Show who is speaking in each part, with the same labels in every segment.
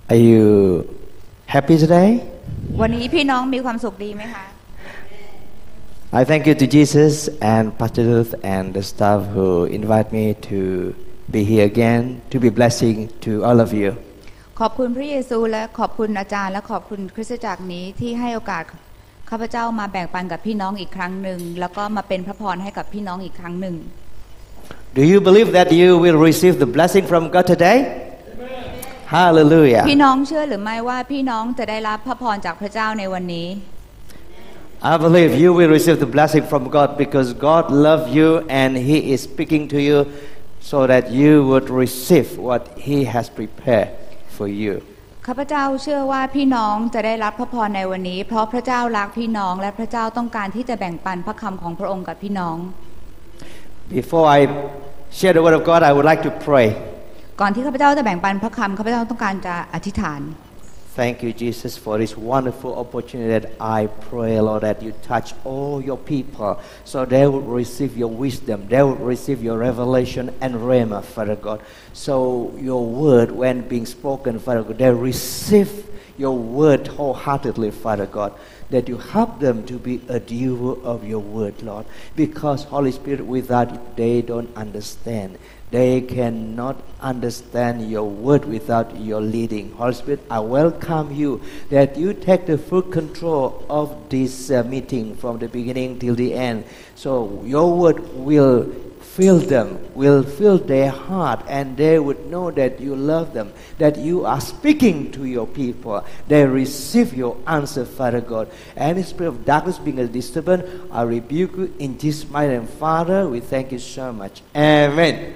Speaker 1: Are you happy today?
Speaker 2: วันนี้พี่น้องมีความสุขดีไหมคะ
Speaker 1: I thank you to Jesus and Pastor Ruth and the staff who invite me to be here again to be blessing to all of you.
Speaker 2: ขอบคุณพระเยซูและขอบคุณอาจารย์และขอบคุณคริสตจักรนี้ที่ให้โอกาสข้าพเจ้ามาแบ่งปันกับพี่น้องอีกครั้งหนึ่งแล้วก็มาเป็นพระพรให้กับพี่น้องอีกครั้งหนึ่ง
Speaker 1: Do you believe that you will receive the blessing from God today? Hallelujah.
Speaker 2: พี่น้องเชื่อหรือไม่ว่าพี่น้องจะได้รับพระพรจากพระเจ้าในวันนี้
Speaker 1: I believe you will receive the blessing from God because God loves you and He is speaking to you so that you would receive what He has prepared for you.
Speaker 2: ข้าพเจ้าเชื่อว่าพี่น้องจะได้รับพระพรในวันนี้เพราะพระเจ้ารักพี่น้องและพระเจ้าต้องการที่จะแบ่งปันพระคำของพระองค์กับพี่น้อง
Speaker 1: Before I share the word of God, I would like to pray.
Speaker 2: ก่อนที่ข้าพเจ้าจะแบ่งปันพระคำข้าพเจ้าต้องการจะอธิษฐาน
Speaker 1: Thank you, Jesus, for this wonderful opportunity that I pray, Lord, that you touch all your people so they will receive your wisdom, they will receive your revelation and rhema, Father God. So your word, when being spoken, Father God, they receive your word wholeheartedly, Father God, that you help them to be a doer of your word, Lord, because Holy Spirit, without it, they don't understand. They cannot understand your word without your leading. Holy Spirit, I welcome you that you take the full control of this meeting from the beginning till the end. So your word will fill them, will fill their heart, and they would know that you love them, that you are speaking to your people. They receive your answer, Father God. Any spirit of darkness being a disturbance, I rebuke you in Jesus' mighty name. Father, we thank you so much. Amen.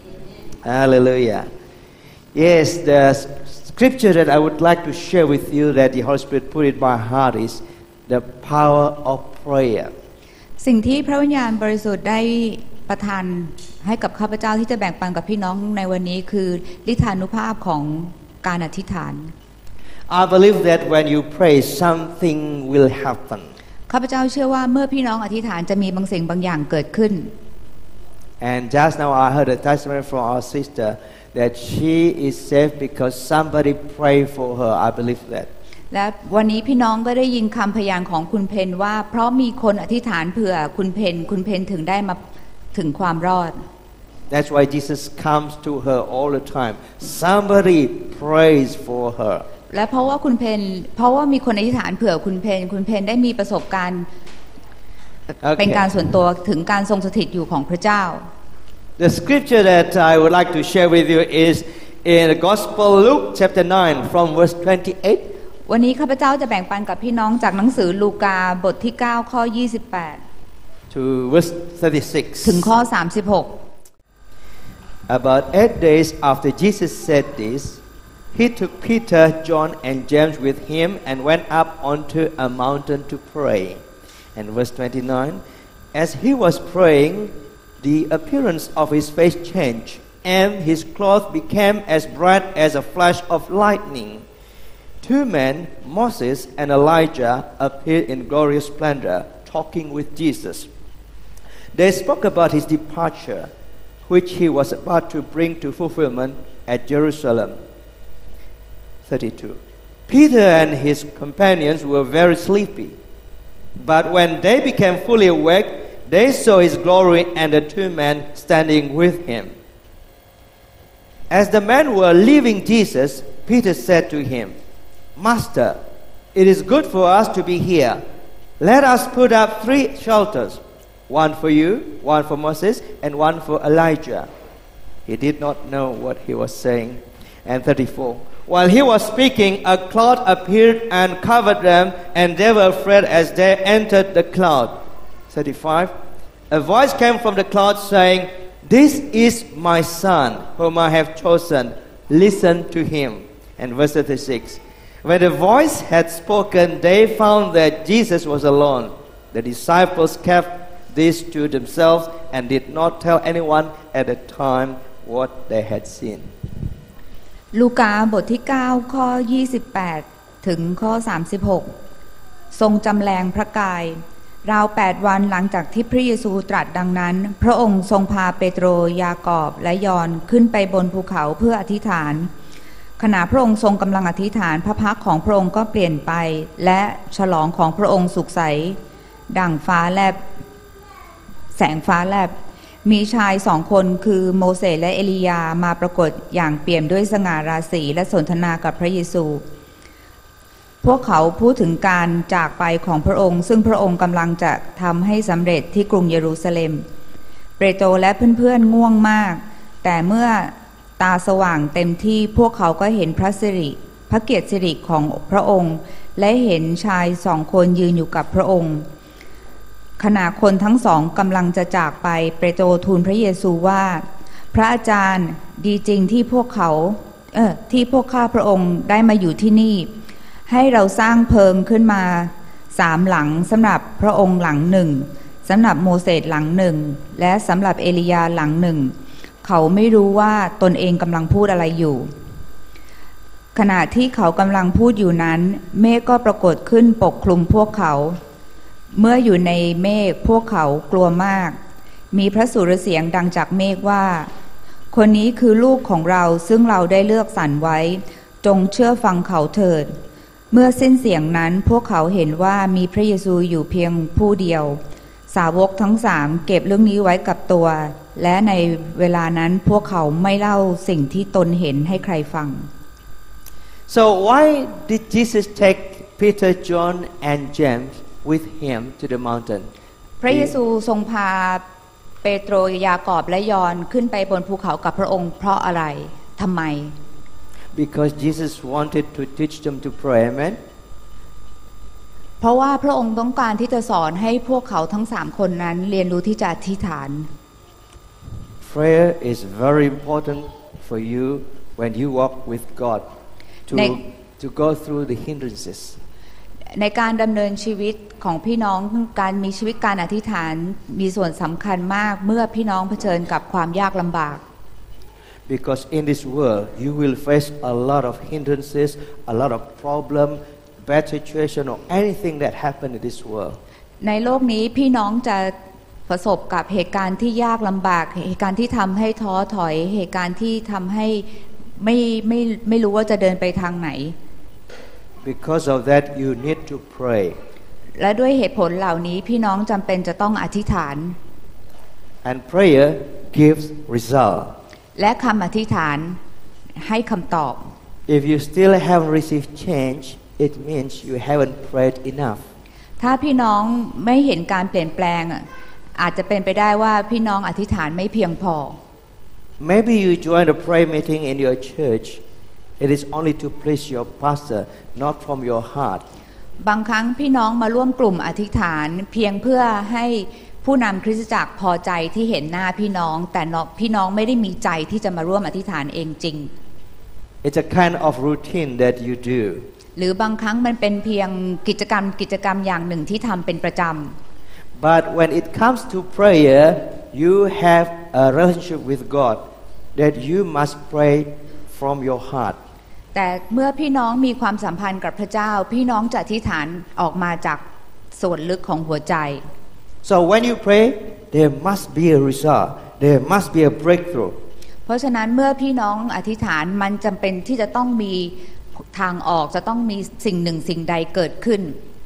Speaker 1: Hallelujah. Yes, the scripture that I would like to share with you that the Holy Spirit put in my heart is the power of prayer.
Speaker 2: สิ่งที่พระวิญญาณบริสุทธิ์ได้ประทานให้กับข้าพเจ้าที่จะแบ่งปันกับพี่น้องในวันนี้คือฤทธานุภาพของการอธิษฐาน
Speaker 1: I believe that when you pray, something will happen.
Speaker 2: ข้าพเจ้าเชื่อว่าเมื่อพี่น้องอธิษฐานจะมีบางสิ่งบางอย่างเกิดขึ้น
Speaker 1: And just now I heard a testimony from our sister that she is safe because somebody prayed for her. I believe that.
Speaker 2: และวันนี้พี่น้องก็ได้ยินคำพยานของคุณเพนว่าเพราะมีคนอธิษฐานเผื่อคุณเพนถึงได้มาถึงความรอด
Speaker 1: That's why Jesus comes to her all the time. Somebody prays for her.
Speaker 2: และเพราะว่ามีคนอธิษฐานเผื่อคุณเพนได้มีประสบการณ์เป็นการส่วนตัวถึงการทรงสถิตอยู่ของพระเจ้า
Speaker 1: The scripture that I would like to share with you is in the Gospel Luke chapter 9 from verse 28.
Speaker 2: วันนี้ข้าพเจ้าจะแบ่งปันกับพี่น้องจากหนังสือลูกาบทที่9ข้อ28
Speaker 1: to verse 36.
Speaker 2: ถึงข้อ36
Speaker 1: About 8 days after Jesus said this, he took Peter, John, and James with him and went up onto a mountain to pray.And verse 29, as he was praying, the appearance of his face changed, and his clothes became as bright as a flash of lightning. Two men, Moses and Elijah, appeared in glorious splendor, talking with Jesus. They spoke about his departure, which he was about to bring to fulfillment at Jerusalem. 32. Peter and his companions were very sleepy.But when they became fully awake, they saw his glory and the two men standing with him. As the men were leaving Jesus, Peter said to him, Master, it is good for us to be here. Let us put up 3 shelters, one for you, one for Moses, and one for Elijah. He did not know what he was saying. And 34.While he was speaking, a cloud appeared and covered them, and they were afraid as they entered the cloud. 35. A voice came from the cloud saying, This is my son, whom I have chosen. Listen to him. And verse 36. When the voice had spoken, they found that Jesus was alone. The disciples kept this to themselves and did not tell anyone at the time what they had seen.
Speaker 2: ลูกาบทที่9ข้อ28ถึงข้อ36ทรงจำแรงพระกายราว8วันหลังจากที่พระเยซูตรัสดังนั้นพระองค์ทรงพาเปโตรยากอบและยอห์นขึ้นไปบนภูเขาเพื่ออธิษฐานขณะพระองค์ทรงกำลังอธิษฐานพระพักตร์ของพระองค์ก็เปลี่ยนไปและฉลองของพระองค์สุขใสดั่งฟ้าแลบแสงฟ้าแลบมีชายสองคนคือโมเสสและเอลียามาปรากฏอย่างเปี่ยมด้วยสง่าราศีและสนทนากับพระเยซูพวกเขาพูดถึงการจากไปของพระองค์ซึ่งพระองค์กำลังจะทำให้สำเร็จที่กรุงเยรูซาเล็มเปโตรและเพื่อนๆง่วงมากแต่เมื่อตาสว่างเต็มที่พวกเขาก็เห็นพระเกียรติสิริของพระองค์และเห็นชายสองคนยืนอยู่กับพระองค์ขณะคนทั้งสองกำลังจะจากไปเปโตรทูลพระเยซูว่าพระอาจารย์ดีจริงที่พวกข้าพระองค์ได้มาอยู่ที่นี่ให้เราสร้างเพิงขึ้นมา3 หลังสำหรับพระองค์หลังหนึ่งสำหรับโมเสสหลังหนึ่งและสำหรับเอลียาหลังหนึ่งเขาไม่รู้ว่าตนเองกำลังพูดอะไรอยู่ขณะที่เขากำลังพูดอยู่นั้นเมฆก็ปรากฏขึ้นปกคลุมพวกเขาเมื่ออยู่ในเมฆพวกเขากลัวมากมีพระสุรเสียงดังจากเมฆว่าคนนี้คือลูกของเราซึ่งเราได้เลือกสรรไว้จงเชื่อฟังเขาเถิดเมื่อสิ้นเสียงนั้นพวกเขาเห็นว่ามีพระเยซูอยู่เพียงผู้เดียวสาวกทั้ง3เก็บเรื่องนี้ไว้กับตัวและในเวลานั้นพวกเขาไม่เล่าสิ่งที่ตนเห็นให้ใครฟัง
Speaker 1: So why did Jesus take Peter, John, and James with him to the mountain?
Speaker 2: พระเยซูทรงพาเปโตรยากอบและยอห์นขึ้นไปบนภูเขากับพระองค์เพราะอะไรทำไม
Speaker 1: Because Jesus wanted to teach them to pray, amen?
Speaker 2: เพราะว่าพระองค์ต้องการที่จะสอนให้พวกเขาทั้ง3คนนั้นเรียนรู้ที่จะอธิษฐาน
Speaker 1: Prayer is very important for you when you walk with God to go through the hindrances.
Speaker 2: ในการดำเนินชีวิตของพี่น้องการมีชีวิตการอธิษฐานมีส่วนสำคัญมากเมื่อพี่น้องเผชิญกับความยากลำบาก
Speaker 1: Because in this world you will face a lot of hindrances, a lot of problem, bad situation or anything that happen in this world.
Speaker 2: ในโลกนี้พี่น้องจะประสบกับเหตุการณ์ที่ยากลำบากเหตุการณ์ที่ทำให้ท้อถอยเหตุการณ์ที่ทำให้ไม่รู้ว่าจะเดินไปทางไหน
Speaker 1: Because of that you need to pray.
Speaker 2: และด้วยเหตุผลเหล่านี้พี่น้องจำเป็นจะต้องอธิษฐาน
Speaker 1: And prayer gives result.
Speaker 2: และคำอธิษฐานให้คำตอบ
Speaker 1: If you still haven't received change, it means you haven't prayed enough.
Speaker 2: ถ้าพี่น้องไม่เห็นการเปลี่ยนแปลงอาจจะเป็นไปได้ว่าพี่น้องอธิษฐานไม่เพียงพอ
Speaker 1: Maybe you join a prayer meeting in your church. It is only to please your pastor, not from your heart.
Speaker 2: บางครั้งพี่น้องมาร่วมกลุ่มอธิษฐานเพียงเพื่อให้ผู้นำคริสตจักรพอใจที่เห็นหน้าพี่น้องแต่พี่น้องไม่ได้มีใจที่จะมาร่วมอธิษฐานเองจริง
Speaker 1: It's a kind of routine that you do.
Speaker 2: หรือบางครั้งมันเป็นเพียงกิจกรรมอย่างหนึ่งที่ทำเป็นประจำ
Speaker 1: But when it comes to prayer, you have a relationship with God that you must pray from your heart.
Speaker 2: แต่เมื่อพี่น้องมีความสัมพันธ์กับพระเจ้าพี่น้องจะอธิษฐานออกมาจากส่วนลึกของหัวใจ
Speaker 1: So when you pray, there must be a result. There must be a breakthrough.
Speaker 2: เพราะฉะนั้นเมื่อพี่น้องอธิษฐานมันจำเป็นที่จะต้องมีทางออกจะต้องมีสิ่งหนึ่งสิ่งใดเกิดขึ้น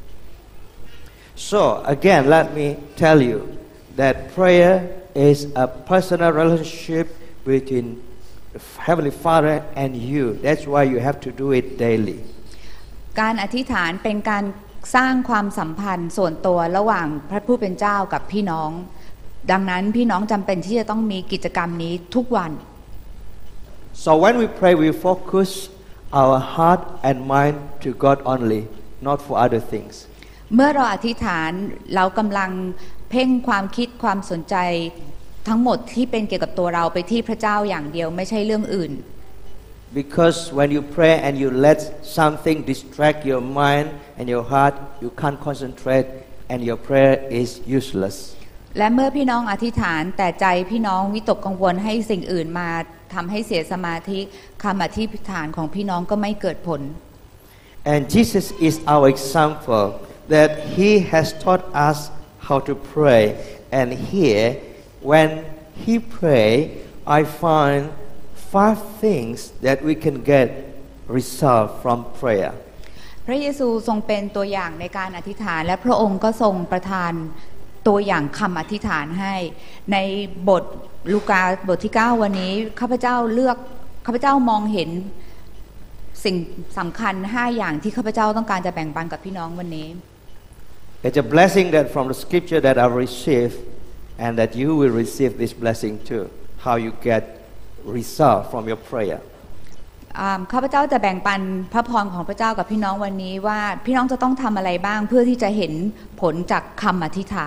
Speaker 1: So again, let me tell you that prayer is a personal relationship between Heavenly Father and you. That's why you have to do it daily.
Speaker 2: การอธิษฐานเป็นการสร้างความสัมพันธ์ส่วนตัวระหว่างพระผู้เป็นเจ้ากับพี่น้องดังนั้นพี่น้องจำเป็นที่จะต้องมีกิจกรรมนี้ทุกวัน
Speaker 1: So when we pray, we focus our heart and mind to God only, not for other things.
Speaker 2: เมื่อเราอธิษฐานเรากำลังเพ่งความคิดความสนใจทั้งหมดที่เป็นเกี่ยวกับตัวเราไปที่พระเจ้าอย่างเดียวไม่ใช่เรื่องอื่น
Speaker 1: Because when you pray and you let something distract your mind and your heart, you can't concentrate and your prayer is useless.
Speaker 2: และเมื่อพี่น้องอธิษฐานแต่ใจพี่น้องวิตกกังวลให้สิ่งอื่นมาทำให้เสียสมาธิคำอธิษฐานของพี่น้องก็ไม่เกิดผล
Speaker 1: And Jesus is our example that He has taught us how to pray. And here, when He prayed, I find 5 things that we can get result from prayer.
Speaker 2: พระเยซูทรงเป็นตัวอย่างในการอธิษฐานและพระองค์ก็ทรงประทานตัวอย่างคำอธิษฐานให้ในบทลูกาบทที่9วันนี้ข้าพเจ้ามองเห็นสิ่งสำคัญ5อย่างที่ข้าพเจ้าต้องการจะแบ่งปันกับพี่น้องวันนี้
Speaker 1: It's a blessing that from the scripture that I received and that you will receive this blessing too. How you get result from your prayer.
Speaker 2: ข้าพเจ้าจะแบ่งปันพระพรของพระเจ้ากับพี่น้องวันนี้ว่าพี่น้องจะต้องทำอะไรบ้างเพื่อที่จะเห็นผลจากคำอธิษฐาน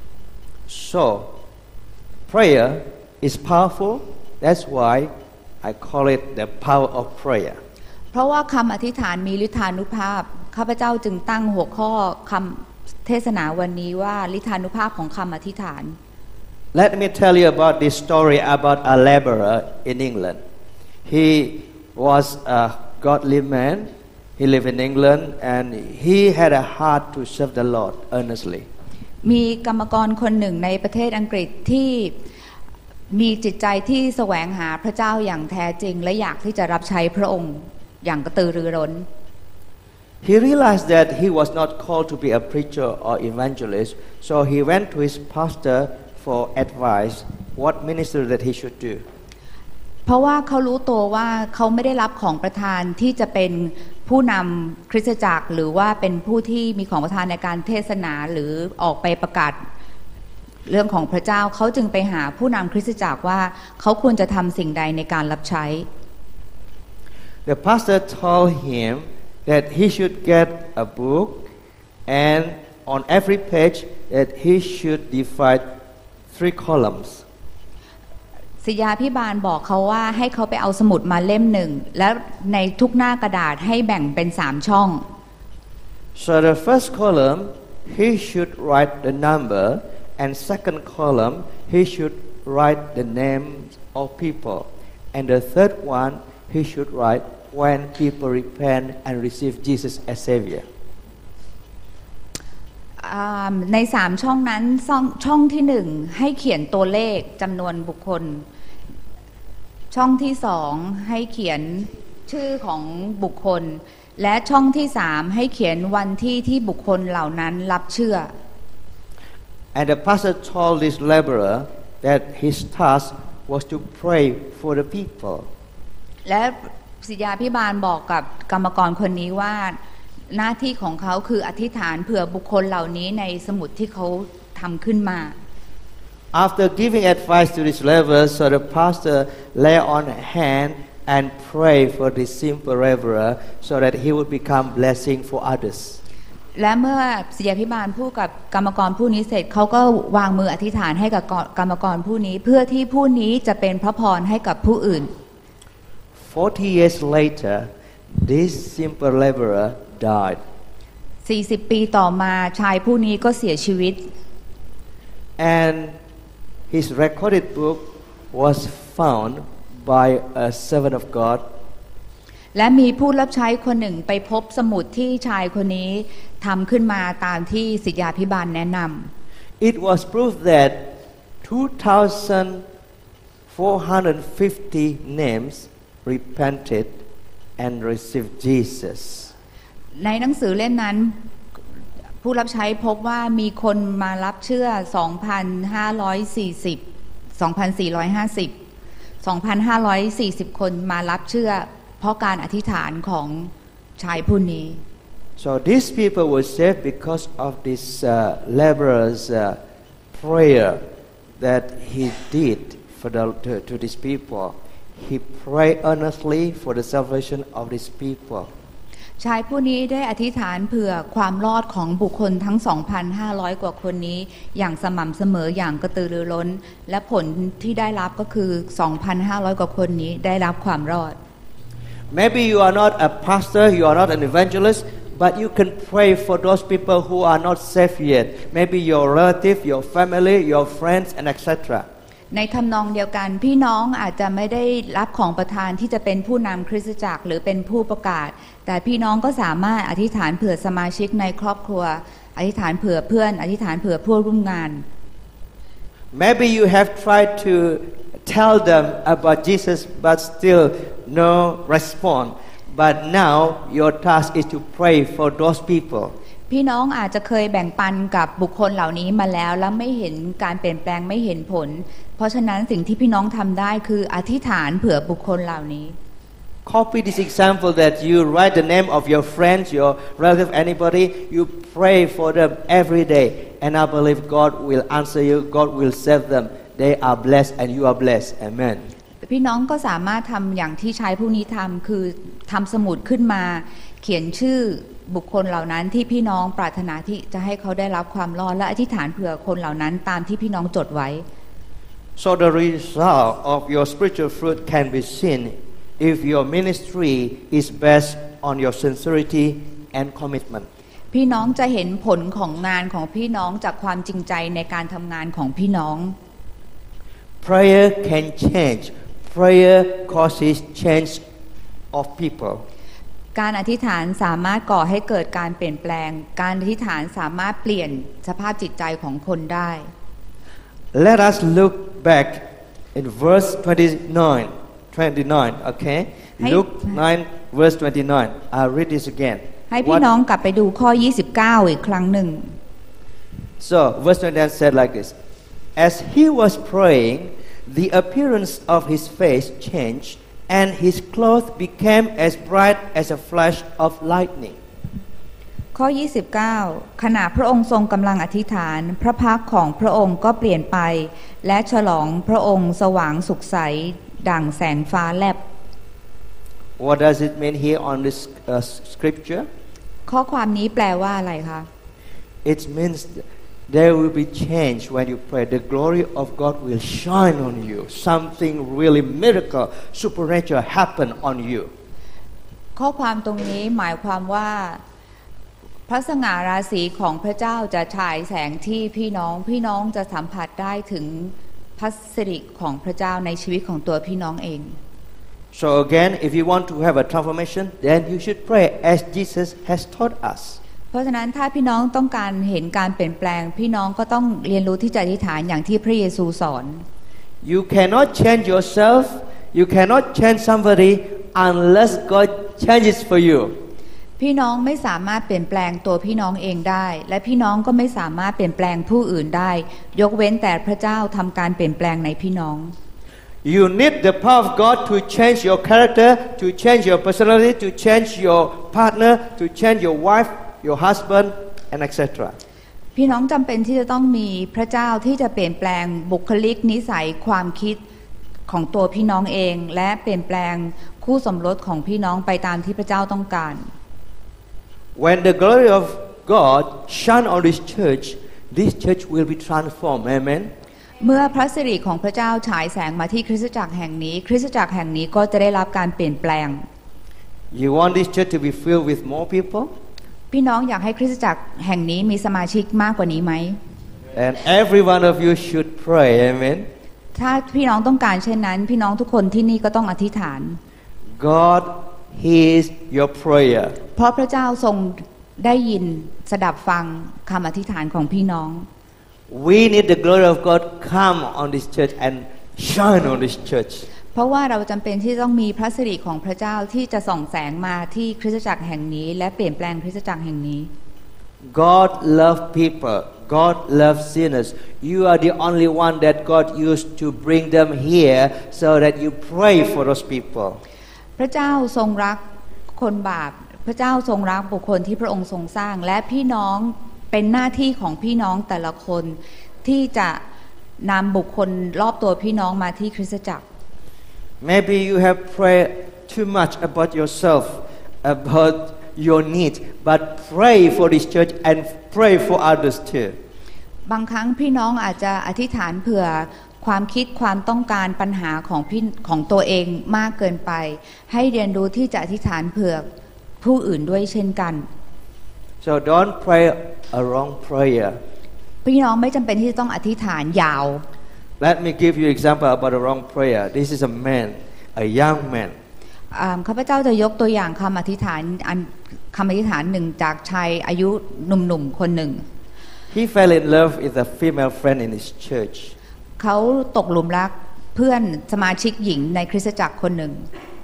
Speaker 1: So prayer is powerful. That's why I call it the power of prayer.
Speaker 2: เพราะว่าคำอธิษฐานมีฤทธานุภาพข้าพเจ้าจึงตั้งหัวข้อคำเทศนาวันนี้ว่าฤทธานุภาพของคำอธิษฐาน
Speaker 1: Let me tell you about this story about a laborer in England. He was a godly man. He lived in England and he had a heart to serve the Lord earnestly.
Speaker 2: มีกรรมกรคนหนึ่งในประเทศอังกฤษที่มีจิตใจที่แสวงหาพระเจ้าอย่างแท้จริงและอยากที่จะรับใช้พระองค์อย่างกระตือรือร้น
Speaker 1: He realized that he was not called to be a preacher or evangelist, so he went to his pastor for advice what ministry that he should do.
Speaker 2: เพราะว่าเขารู้ตัวว่าเขาไม่ได้รับของประทานที่จะเป็นผู้นำคริสตจักรหรือว่าเป็นผู้ที่มีของประทานในการเทศนาหรือออกไปประกาศเรื่องของพระเจ้าเขาจึงไปหาผู้นำคริสตจักรว่าเขาควรจะทำสิ่งใดในการรับใช้
Speaker 1: The pastor told him that he should get a book and on every page that he should divide 3 columns.
Speaker 2: ศิษยาภิบาลบอกเขาว่าให้เขาไปเอาสมุดมาเล่มหนึ่งและในทุกหน้ากระดาษให้แบ่งเป็น3ช่อง
Speaker 1: So the first column he should write the number and second column he should write the names of people and the third one he should write when people repent and receive Jesus as Savior.
Speaker 2: ใน3ช่องนั้นช่องที่1ให้เขียนตัวเลขจำนวนบุคคลช่องที่2ให้เขียนชื่อของบุคคลและช่องที่3ให้เขียนวันที่บุคคลเหล่านั้นรับเชื่อ
Speaker 1: And the pastor told this laborer that his task was to pray for the people.
Speaker 2: และศิษยาภิบาลบอกกับกรรมกรคนนี้ว่าหน้าที่ของเขาคืออธิษฐานเผื่อบุคคลเหล่านี้ในสมุดที่เขาทำขึ้นมา
Speaker 1: After giving advice to this laborer, so the pastor lay on hand and pray for this simple laborer so that he would become blessing for others.
Speaker 2: และเมื่อศิษยาภิบาลพูดกับกรรมกรผู้นี้เสร็จเขาก็วางมืออธิษฐานให้กับกรรมกรผู้นี้เพื่อที่ผู้นี้จะเป็นพระพรให้กับผู้อื่น
Speaker 1: 40 years later, this simple laborer died.
Speaker 2: 40 ปีต่อมาชายผู้นี้ก็เสียชีวิต
Speaker 1: And his recorded book was found by a servant of God.
Speaker 2: และมีผู้รับใช้คนหนึ่งไปพบสมุดที่ชายคนนี้ทำขึ้นมาตามที่ศิษยาภิบาลแนะนำ
Speaker 1: It was proof that 2,450 names repented and received Jesus.
Speaker 2: ในหนังสือเล่มนั้นผู้รับใช้พบว่ามีคนมารับเชื่อ 2,540 คนมารับเชื่อเพราะการอธิษฐานของชายผู้นี้
Speaker 1: So these people were saved because of this laborer's prayer that he did to these people. He prayed earnestly for the salvation of these people.
Speaker 2: ชายผู้นี้ได้อธิษฐานเผื่อความรอดของบุคคลทั้ง 2,500 กว่าคนนี้อย่างสม่ำเสมออย่างกระตือรือร้นและผลที่ได้รับก็คือ 2,500 กว่าคนนี้ได้รับความรอด
Speaker 1: Maybe you are not a pastor, you are not an evangelist, but you can pray for those people who are not saved yet. Maybe your relative, your family, your friends, and etc.
Speaker 2: ในทำนองเดียวกันพี่น้องอาจจะไม่ได้รับของประทานที่จะเป็นผู้นำคริสตจักรหรือเป็นผู้ประกาศแต่พี่น้องก็สามารถอธิษฐานเผื่อสมาชิกในครอบครัวอธิษฐานเผื่อเพื่อนอธิษฐานเผื่อผู้ร่วมงาน
Speaker 1: Maybe you have tried to tell them about Jesus but still no response but now your task is to pray for those people.
Speaker 2: พี่น้องอาจจะเคยแบ่งปันกับบุคคลเหล่านี้มาแล้วไม่เห็นการเปลี่ยนแปลงไม่เห็นผลเพราะฉะนั้นสิ่งที่พี่น้องทำได้คืออธิษฐานเผื่อบุคคลเหล่านี้
Speaker 1: Copy this example that you write the name of your friends, your relative, anybody, you pray for them every day, and I believe God will answer you, God will save them. They are blessed and you are blessed. Amen.
Speaker 2: พี่น้องก็สามารถทำอย่างที่ชายผู้นี้ทำคือทำสมุดขึ้นมาเขียนชื่อบุคคลเหล่านั้นที่พี่น้องปรารถนาที่จะให้เขาได้รับความรอดและอธิษฐานเผื่อคนเหล่านั้นตามที่พี่น้องจดไว้
Speaker 1: So the result of your spiritual fruit can be seen if your ministry is based on your sincerity and commitment.
Speaker 2: พี่น้องจะเห็นผลของงานของพี่น้องจากความจริงใจในการทำงานของพี่น้อง
Speaker 1: Prayer can change. Prayer causes change of people.
Speaker 2: การอธิษฐานสามารถก่อให้เกิดการเปลี่ยนแปลงการอธิษฐานสามารถเปลี่ยนสภาพจิตใจของคนได้
Speaker 1: Let us look back in verse 29, okay? Luke 9 verse 29. I'll read this again.
Speaker 2: ให้พี่น้องกลับไปดูข้อ29อีกครั้งหนึ่ง
Speaker 1: So verse 29 said like this. As he was praying, the appearance of his face changed, and his clothes became as bright as a flash of lightning.
Speaker 2: ข้อ29ขณะพระองค์ทรงกำลังอธิษฐานพระพักตร์ของพระองค์ก็เปลี่ยนไปและฉลองพระองค์สว่างสุขใสดั่งแสงฟ้าแลบ
Speaker 1: What does it mean here on this scripture?
Speaker 2: ข้อความนี้แปลว่าอะไรคะ
Speaker 1: It means there will be change when you pray. The glory of God will shine on you. Something really miracle, supernatural happen on you.
Speaker 2: ข้อความตรงนี้หมายความว่าพระสง่าราศีของพระเจ้าจะฉายแสงที่พี่น้องจะสัมผัสได้ถึงพระสิริของพระเจ้าในชีวิตของตัวพี่น้องเอง
Speaker 1: So again, if you want to have a transformation, then you should pray as Jesus has taught us.
Speaker 2: เพราะฉะนั้นถ้าพี่น้องต้องการเห็นการเปลี่ยนแปลงพี่น้องก็ต้องเรียนรู้ที่จะอธิษฐานอย่างที่พระเยซูสอน
Speaker 1: You cannot change yourself. You cannot change somebody unless God changes for you.
Speaker 2: พี่น้องไม่สามารถเปลี่ยนแปลงตัวพี่น้องเองได้และพี่น้องก็ไม่สามารถเปลี่ยนแปลงผู้อื่นได้ยกเว้นแต่พระเจ้าทำการเปลี่ยนแปลงในพี่น้อง
Speaker 1: You need the power of God to change your character, to change your personality, to change your partner, to change your wife, your husband, and etc.
Speaker 2: พี่น้องจำเป็นที่จะต้องมีพระเจ้าที่จะเปลี่ยนแปลงบุคลิกนิสัยความคิดของตัวพี่น้องเองและเปลี่ยนแปลงคู่สมรสของพี่น้องไปตามที่พระเจ้าต้องการ
Speaker 1: When the glory of God shine on this church will be transformed. Amen.
Speaker 2: เมื่อพระสิริของพระเจ้าฉายแสงมาที่คริสตจักรแห่งนี้คริสตจักรแห่งนี้ก็จะได้รับการเปลี่ยนแปลง
Speaker 1: You want this church to be filled with more people?
Speaker 2: พี่น้องอยากให้คริสตจักรแห่งนี้มีสมาชิกมากกว่านี้ไหม
Speaker 1: And every one of you should pray. Amen.
Speaker 2: ถ้าพี่น้องต้องการเช่นนั้นพี่น้องทุกคนที่นี่ก็ต้องอธิษฐาน
Speaker 1: God hears your prayer.
Speaker 2: เพราะพระเจ้าทรงได้ยินสดับฟังคำอธิษฐานของพี่น้อง
Speaker 1: We need the glory of God come on this church and shine on this church.
Speaker 2: เพราะว่าเราจำเป็นที่ต้องมีพระสิริของพระเจ้าที่จะส่องแสงมาที่คริสตจักรแห่งนี้และเปลี่ยนแปลงคริสตจักรแห่งนี้
Speaker 1: God loves people. God loves sinners. You are the only one that God used to bring them here so that you pray for those people.
Speaker 2: พระเจ้าทรงรักคนบาปพระเจ้าทรงรักบุคคลที่พระองค์ทรงสร้างและพี่น้องเป็นหน้าที่ของพี่น้องแต่ละคนที่จะนำบุคคลรอบตัวพี่น้องมาที่คริสตจักร
Speaker 1: Maybe you have prayed too much about yourself, about your needs, but pray for this church and pray for others too.
Speaker 2: บางครั้งพี่น้องอาจจะอธิษฐานเผื่อความคิดความต้องการปัญหาของตัวเองมากเกินไปให้เรียนรู้ที่จะอธิษฐานเผื่อผู้อื่นด้วยเช่นกัน
Speaker 1: So don't pray a wrong prayer.
Speaker 2: พี่น้องไม่จำเป็นที่จะต้องอธิษฐานยาว
Speaker 1: Let me give you example about a wrong prayer. This is a man, a young man.
Speaker 2: ข้าพเจ้าจะยกตัวอย่างคำอธิษฐานหนึ่งจากชายอายุหนุ่มๆคนหนึ่ง
Speaker 1: He fell in love with a female friend in his church.
Speaker 2: เขาตกหลุมรักเพื่อนสมาชิกหญิงในคริสตจักรคนหนึ่ง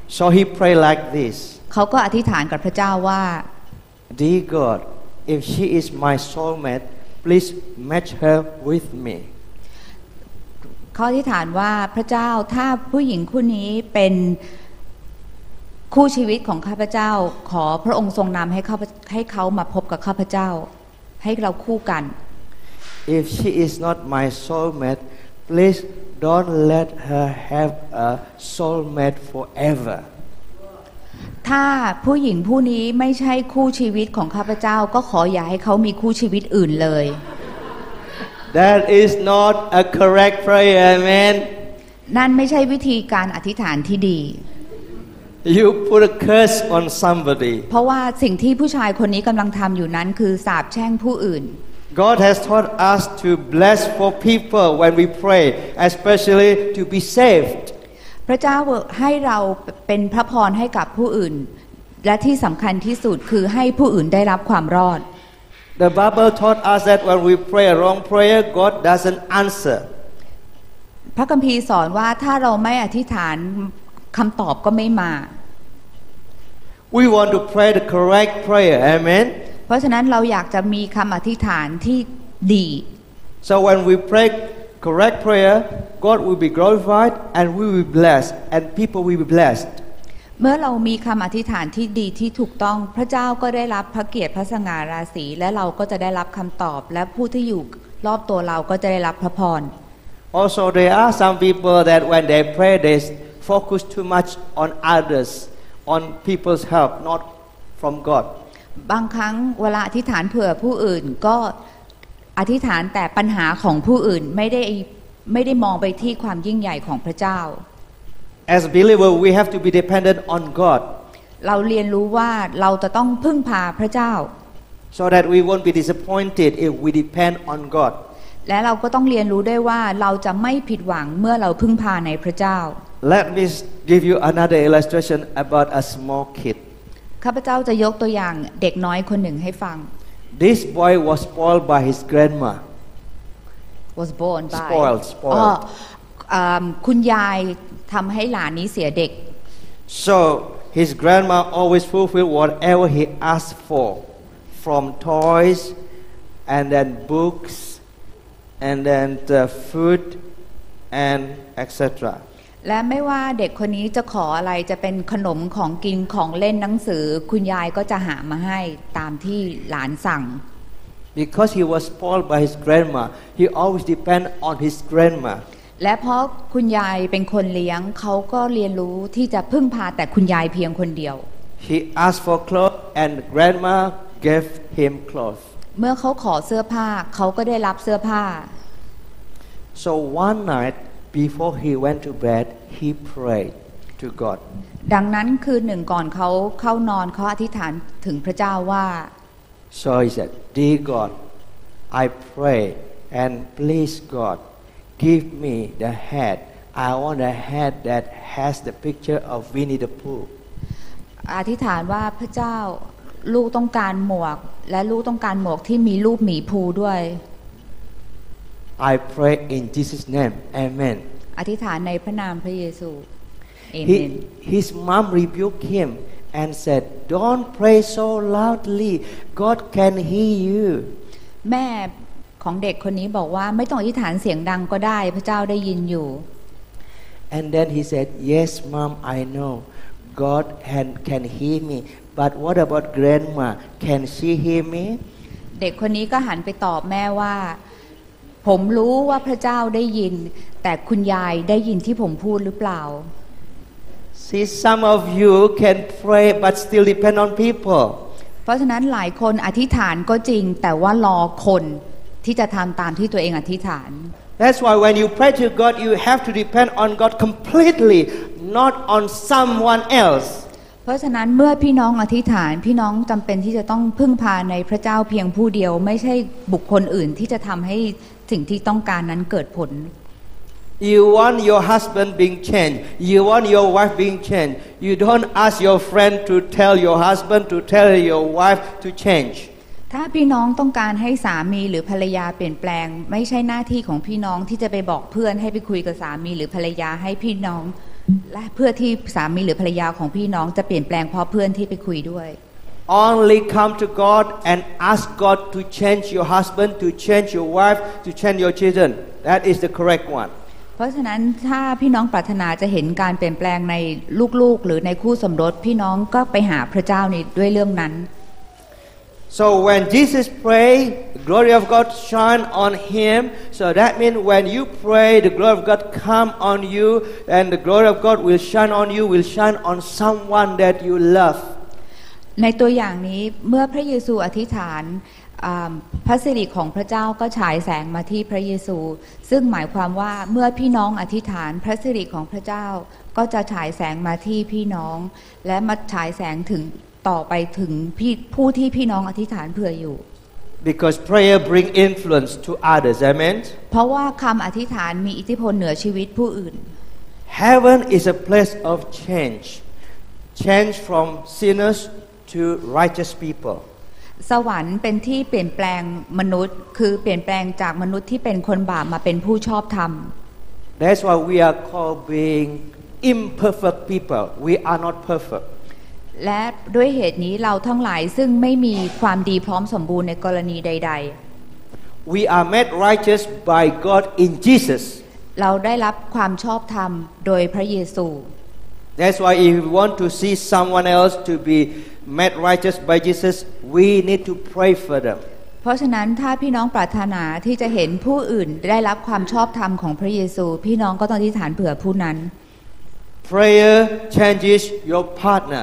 Speaker 1: So he prayed like this.
Speaker 2: เขาก็อธิษฐานกับพระเจ้าว่า
Speaker 1: Dear God, if she is my soulmate, please match her with me.
Speaker 2: เขาอธิษฐานว่าพระเจ้าถ้าผู้หญิงคู่นี้เป็นคู่ชีวิตของข้าพเจ้าขอพระองค์ทรงนำให้เขามาพบกับข้าพเจ้าให้เราคู่กัน
Speaker 1: If she is not my soulmate, please don't let her have a soulmate forever.
Speaker 2: ถ้าผู้หญิงผู้นี้ไม่ใช่คู่ชีวิตของข้าพเจ้าก็ขออย่าให้เขามีคู่ชีวิตอื่นเลย
Speaker 1: That is not a correct prayer, amen.
Speaker 2: นั่นไม่ใช่วิธีการอธิษฐานที่ดี
Speaker 1: You put a curse on somebody.
Speaker 2: เพราะว่าสิ่งที่ผู้ชายคนนี้กำลังทำอยู่นั้นคือสาปแช่งผู้อื่น
Speaker 1: God has taught us to bless for people when we pray, especially to be saved.
Speaker 2: พระเจ้าให้เราเป็นพระพรให้กับผู้อื่นและที่สำคัญที่สุดคือให้ผู้อื่นได้รับความรอด
Speaker 1: The Bible taught us that when we pray a wrong prayer, God doesn't answer.
Speaker 2: พระคัมภีร์สอนว่าถ้าเราไม่อธิษฐานคำตอบก็ไม่มา
Speaker 1: We want to pray the correct prayer, amen.
Speaker 2: เพราะฉะนั้นเราอยากจะมีคำอธิษฐานที่ดี
Speaker 1: So when we pray correct prayer, God will be glorified and we will be blessed and people will be blessed.
Speaker 2: เมื่อเรามีคำอธิษฐานที่ดีที่ถูกต้องพระเจ้าก็ได้รับพระเกียรติพระสง่าราศีและเราก็จะได้รับคำตอบและผู้ที่อยู่รอบตัวเราก็จะได้รับพระพร
Speaker 1: Also, there are some people that when they pray, they focus too much on others, on people's help, not from God.
Speaker 2: บางครั้งเวลาอธิษฐานเผื่อผู้อื่นก็อธิษฐานแต่ปัญหาของผู้อื่นไม่ได้มองไปที่ความยิ่งใหญ่ของพระเจ้า
Speaker 1: As a believer, we have to be dependent on God.
Speaker 2: เราเรียนรู้ว่าเราจะต้องพึ่งพาพระเจ้า
Speaker 1: So that we won't be disappointed if we depend on God.
Speaker 2: และเราก็ต้องเรียนรู้ได้ว่าเราจะไม่ผิดหวังเมื่อเราพึ่งพาในพระเจ้า
Speaker 1: Let me give you another illustration about a small kid.
Speaker 2: ข้าพเจ้าจะยกตัวอย่างเด็กน้อยคนหนึ่งให้ฟัง
Speaker 1: This boy was spoiled by his grandma.
Speaker 2: was born by
Speaker 1: Spoiled.
Speaker 2: คุณยายทำให้หลานนี้เสียเด็ก
Speaker 1: So his grandma always fulfilled whatever he asked for, from toys, and then books, and then the food, and etc.
Speaker 2: และไม่ว่าเด็กคนนี้จะขออะไรจะเป็นขนมของกินของเล่นหนังสือคุณยายก็จะหามาให้ตามที่หลานสั่ง
Speaker 1: Because he was spoiled by his grandma, he always depend on his grandma.
Speaker 2: และเพราะคุณยายเป็นคนเลี้ยงเขาก็เรียนรู้ที่จะพึ่งพาแต่คุณยายเพียงคนเดียว
Speaker 1: He asked for clothes, and grandma gave him clothes.
Speaker 2: เมื่อเขาขอเสื้อผ้าเขาก็ได้รับเสื้อผ้า
Speaker 1: So one night before he went to bed, he prayed to God.
Speaker 2: ดังนั้นคืนหนึ่งก่อนเขาเข้านอนเขาอธิษฐานถึงพระเจ้าว่า
Speaker 1: So he said, Dear God, I pray and please God, give me the hat. I want a hat that has the picture of Winnie the Pooh.
Speaker 2: อธิษฐานว่าพระเจ้าลูกต้องการหมวกและลูกต้องการหมวกที่มีรูปหมีภูด้วย
Speaker 1: I pray in Jesus' name. Amen.
Speaker 2: อธิษฐานในพระนามพระเยซูเอเมน
Speaker 1: His mom rebuked him and said, Don't pray so loudly. God can hear you.
Speaker 2: แม่ของเด็กคนนี้บอกว่าไม่ต้องอธิษฐานเสียงดังก็ได้พระเจ้าได้ยินอยู่
Speaker 1: And then he said, Yes, Mom, I know. God can hear me. But what about Grandma? Can she hear me?
Speaker 2: เด็กคนนี้ก็หันไปตอบแม่ว่าผมรู้ว่าพระเจ้าได้ยินแต่คุณยายได้ยินที่ผมพูดหรือเปล่า
Speaker 1: See, some of you can pray but still depend on people.
Speaker 2: เพราะฉะนั้นหลายคนอธิษฐานก็จริงแต่ว่ารอคนที่จะทำตามที่ตัวเองอธิษฐาน
Speaker 1: That's why when you pray to God, you have to depend on God completely, not on someone else.
Speaker 2: เพราะฉะนั้นเมื่อพี่น้องอธิษฐานพี่น้องจำเป็นที่จะต้องพึ่งพาในพระเจ้าเพียงผู้เดียวไม่ใช่บุคคลอื่นที่จะทำให้สิ่งที่ต้องการนั้นเกิดผล
Speaker 1: You want your husband being changed. You want your wife being changed. You don't ask your friend to tell your husband to tell your wife to change.
Speaker 2: ถ้าพี่น้องต้องการให้สามีหรือภรรยาเปลี่ยนแปลงไม่ใช่หน้าที่ของพี่น้องที่จะไปบอกเพื่อนให้ไปคุยกับสามีหรือภรรยาให้พี่น้องและเพื่อที่สามีหรือภรรยาของพี่น้องจะเปลี่ยนแปลงเพราะเพื่อนที่ไปคุยด้วย
Speaker 1: Only come to God and ask God to change your husband, to change your wife, to change your children. That is the correct one.
Speaker 2: เพราะฉะนั้นถ้าพี่น้องปรารถนาจะเห็นการเปลี่ยนแปลงในลูกๆหรือในคู่สมรสพี่น้องก็ไปหาพระเจ้าในด้วยเรื่องนั้น
Speaker 1: So when Jesus prayed, the glory of God shine on him. So that means when you pray, the glory of God come on you, and the glory of God will shine on you, will shine on someone that you love.
Speaker 2: ในตัวอย่างนี้เมื่อพระเยซูอธิษฐานพระสิริของพระเจ้าก็ฉายแสงมาที่พระเยซูซึ่งหมายความว่าเมื่อพี่น้องอธิษฐานพระสิริของพระเจ้าก็จะฉายแสงมาที่พี่น้องและมาฉายแสงถึงต่อไปถึงผู้ที่พี่น้องอธิษฐานเผื่ออยู่
Speaker 1: Because prayer bring influence to others. Amen.
Speaker 2: เพราะว่าคำอธิษฐานมีอิทธิพลเหนือชีวิตผู้อื่น
Speaker 1: Heaven is a place of change. Change from sinners to righteous people.
Speaker 2: สวรรค์เป็นที่เปลี่ยนแปลงมนุษย์คือเปลี่ยนแปลงจากมนุษย์ที่เป็นคนบาปมาเป็นผู้ชอบธรรม
Speaker 1: That's why we are called being imperfect people. We are not perfect.
Speaker 2: และด้วยเหตุนี้เราทั้งหลายซึ่งไม่มีความดีพร้อมสมบูรณ์ในกรณีใดๆ
Speaker 1: We are made righteous by God in Jesus.
Speaker 2: เราได้รับความชอบธรรมโดยพระเยซู
Speaker 1: That's why if we want to see someone else to be made righteous by Jesus, we need to pray for them.
Speaker 2: เพราะฉะนั้นถ้าพี่น้องปรารถนาที่จะเห็นผู้อื่นได้รับความชอบธรรมของพระเยซูพี่น้องก็ต้องอธิษฐานเผื่อผู้นั้น
Speaker 1: Prayer changes your partner.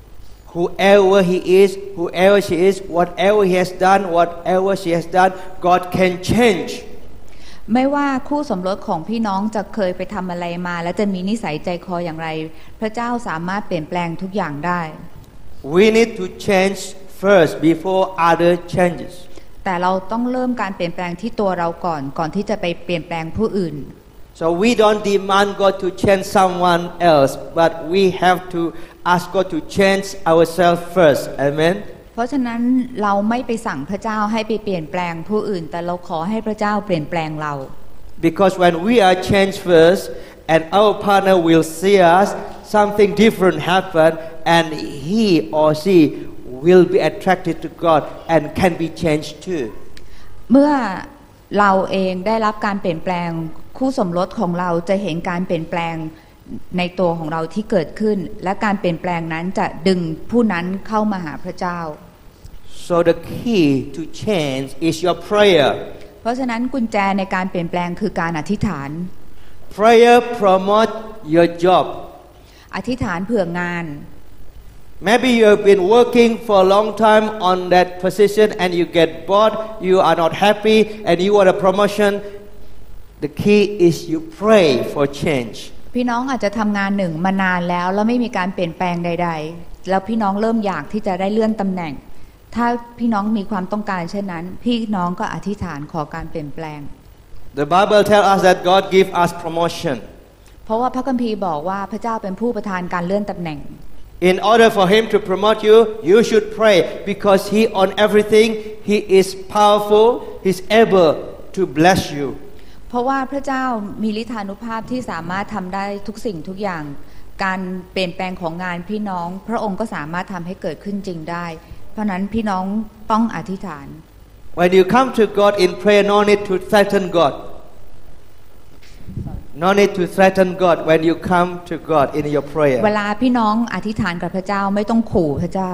Speaker 1: Whoever he is, whoever she is, whatever he has done, whatever she has done, God can change.
Speaker 2: ไม่ว่าคู่สมรสของพี่น้องจะเคยไปทำอะไรมาและจะมีนิสัยใจคออย่างไรพระเจ้าสามารถเปลี่ยนแปลงทุกอย่างได้
Speaker 1: We need to change first before other changes.
Speaker 2: แต่เราต้องเริ่มการเปลี่ยนแปลงที่ตัวเราก่อนที่จะไปเปลี่ยนแปลงผู้อื่น
Speaker 1: So we don't demand God to change someone else, but we have to ask God to change ourselves first. Amen.
Speaker 2: เพราะฉะนั้นเราไม่ไปสั่งพระเจ้าให้ไปเปลี่ยนแปลงผู้อื่นแต่เราขอให้พระเจ้าเปลี่ยนแปลงเรา
Speaker 1: Because when we are changed first and our partner will see us, something different happen and he or she will be attracted to God and can be changed too.
Speaker 2: เมื่อเราเองได้รับการเปลี่ยนแปลงคู่สมรสของเราจะเห็นการเปลี่ยนแปลงในตัวของเราที่เกิดขึ้นและการเปลี่ยนแปลงนั้นจะดึงผู้นั้นเข้ามาหาพระเจ้า
Speaker 1: So the key to change is your prayer.
Speaker 2: เพราะฉะนั้นกุญแจในการเปลี่ยนแปลงคือการอธิษฐาน
Speaker 1: Prayer promote your job.
Speaker 2: อธิษฐานเผื่องาน
Speaker 1: Maybe you have been working for a long time on that position and you get bored, you are not happy and you want a promotion. The key is you pray for change.
Speaker 2: พี่น้องอาจจะทำงานหนึ่งมานานแล้วไม่มีการเปลี่ยนแปลงใดๆแล้วพี่น้องเริ่มอยากที่จะได้เลื่อนตำแหน่งถ้าพี่น้องมีความต้องการเช่นนั้นพี่น้องก็อธิษฐานขอการเปลี่ยนแปลง
Speaker 1: The Bible tells us that God gives us promotion.
Speaker 2: เพราะว่าพระคัมภีร์บอกว่าพระเจ้าเป็นผู้ประทานการเลื่อนตำแหน่ง
Speaker 1: In order for him to promote you, you should pray because he on everything, he is powerful, he's able to bless you.
Speaker 2: เพราะว่าพระเจ้ามีฤทธานุภาพที่สามารถทำได้ทุกสิ่งทุกอย่างการเปลี่ยนแปลงของงานพี่น้องพระองค์ก็สามารถทำให้เกิดขึ้นจริงได้เพราะนั้นพี่น้องต้องอธิษฐาน
Speaker 1: When you come to God in prayer, no need to threaten God. No need to threaten God when you come to God in your prayer.
Speaker 2: เวลาพี่น้องอธิษฐานกับพระเจ้าไม่ต้องขู่พระเจ้า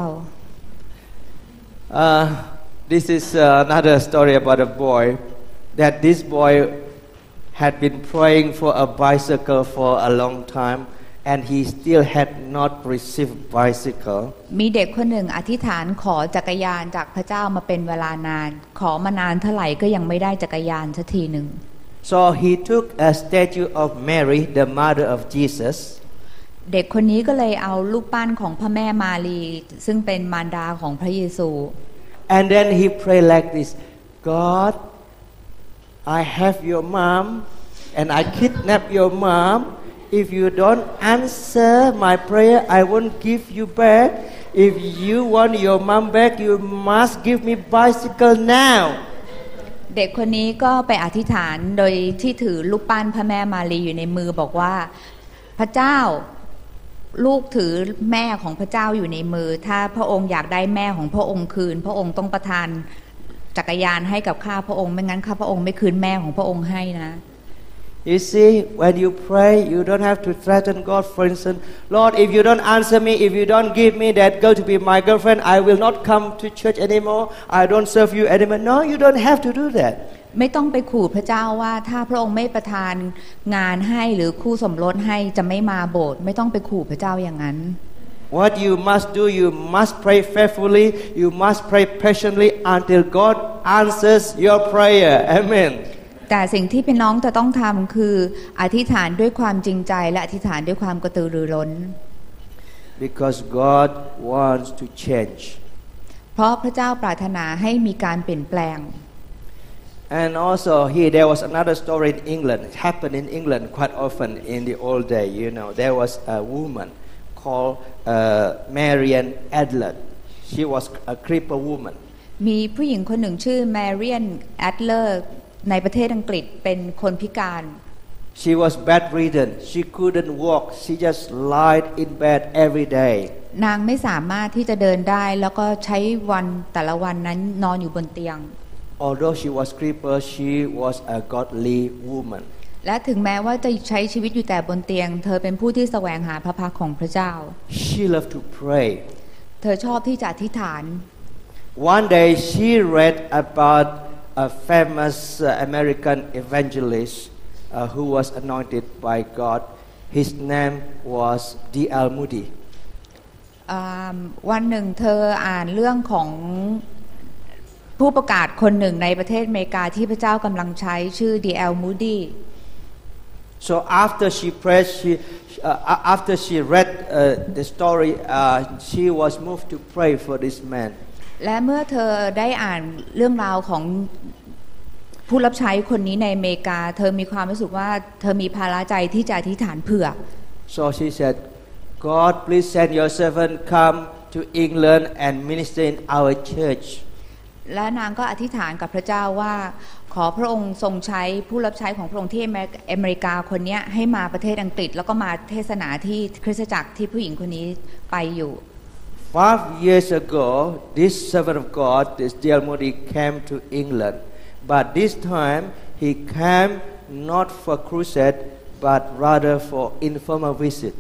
Speaker 1: This is another story about a boy that this boy had been praying for a bicycle for a long time and he still had not received bicycle.
Speaker 2: มีเด็กคนหนึ่งอธิษฐานขอจักรยานจากพระเจ้ามาเป็นเวลานานขอมานานเท่าไหร่ก็ยังไม่ได้จักรยานสักทีหนึ่ง
Speaker 1: So he took a statue of Mary, the mother of Jesus.
Speaker 2: เด็กคนนี้ก็เลยเอารูปปั้นของพระแม่มารีซึ่งเป็นมารดาของพระเยซู
Speaker 1: And then he prayed like this, God, I have your mom and I kidnap your mom. If you don't answer my prayer, I won't give you back. If you want your mom back, you must give me bicycle now.
Speaker 2: เด็กคนนี้ก็ไปอธิษฐานโดยที่ถือรูปปั้นพระแม่มารีอยู่ในมือบอกว่าพระเจ้าลูกถือแม่ของพระเจ้าอยู่ในมือถ้าพระองค์อยากได้แม่ของพระองค์คืนพระองค์ต้องประทานจักรยานให้กับข้าพระองค์ไม่งั้นข้าพระองค์ไม่คืนแม่ของพระองค์ให้นะ
Speaker 1: You see, when you pray, you don't have to threaten God. For instance, Lord, if you don't answer me, if you don't give me that girl to be my girlfriend, I will not come to church anymore. I don't serve you anymore. No, you don't have to do that.
Speaker 2: ไม่ต้องไปขู่พระเจ้าว่าถ้าพระองค์ไม่ประทานงานให้หรือคู่สมรสให้จะไม่มาโบสถ์ไม่ต้องไปขู่พระเจ้าอย่างนั้น
Speaker 1: What you must do, you must pray faithfully. You must pray patiently until God answers your prayer. Amen.
Speaker 2: แต่สิ่งที่พี่น้องจะต้องทำคืออธิษฐานด้วยความจริงใจและอธิษฐานด้วยความกระตือรือร้น
Speaker 1: Because God wants to change.
Speaker 2: เพราะพระเจ้าปรารถนาให้มีการเปลี่ยนแปลง
Speaker 1: And also here there was another story in England. It happened in England quite often in the old day. You know, there was a woman called Marian Adler. She was a crippled woman.
Speaker 2: มีผู้หญิงคนหนึ่งชื่อแมเรียนแอดเลอร์ในประเทศอังกฤษเป็นคนพิการ
Speaker 1: She was bedridden. She couldn't walk. She just lied in bed every day.
Speaker 2: นางไม่สามารถที่จะเดินได้แล้วก็ใช้วันแต่ละวันนั้นนอนอยู่บนเตียง
Speaker 1: Although she was crippled, she was a godly woman.
Speaker 2: และถึงแม้ว่าจะใช้ชีวิตอยู่แต่บนเตียงเธอเป็นผู้ที่แสวงหาพระพักของพระเจ้า
Speaker 1: She loved to pray.
Speaker 2: เธอชอบที่จะอธิษฐาน
Speaker 1: One day she read about a famous American evangelist who was anointed by God. His name was D.L. Moody.
Speaker 2: วันหนึ่งเธออ่านเรื่องของผู้ประกาศคนหนึ่งในประเทศอเมริกาที่พระเจ้ากำลังใช้ชื่อ D.L. Moody.
Speaker 1: So after she prayed, after she read the story, she was moved to pray for this man.
Speaker 2: และเมื่อเธอได้อ่านเรื่องราวของผู้รับใช้คนนี้ในอเมริกาเธอมีความรู้สึกว่าเธอมีภาระใจที่จะอธิษฐานเผื่อ
Speaker 1: So she said, God, please send your servant come to England and minister in our church.
Speaker 2: และนางก็อธิษฐานกับพระเจ้าว่าขอพระองค์ทรงใช้ผู้รับใช้ของพระองค์ที่อเมริกาคนนี้ให้มาประเทศอังกฤษแล้วก็มาเทศนาที่คริสตจักรที่ผู้หญิงคนนี้ไปอยู่
Speaker 1: 5 years ago, this servant of God, this D.L. Moody, came to England. But this time, he came not for crusade, but rather for informal visit.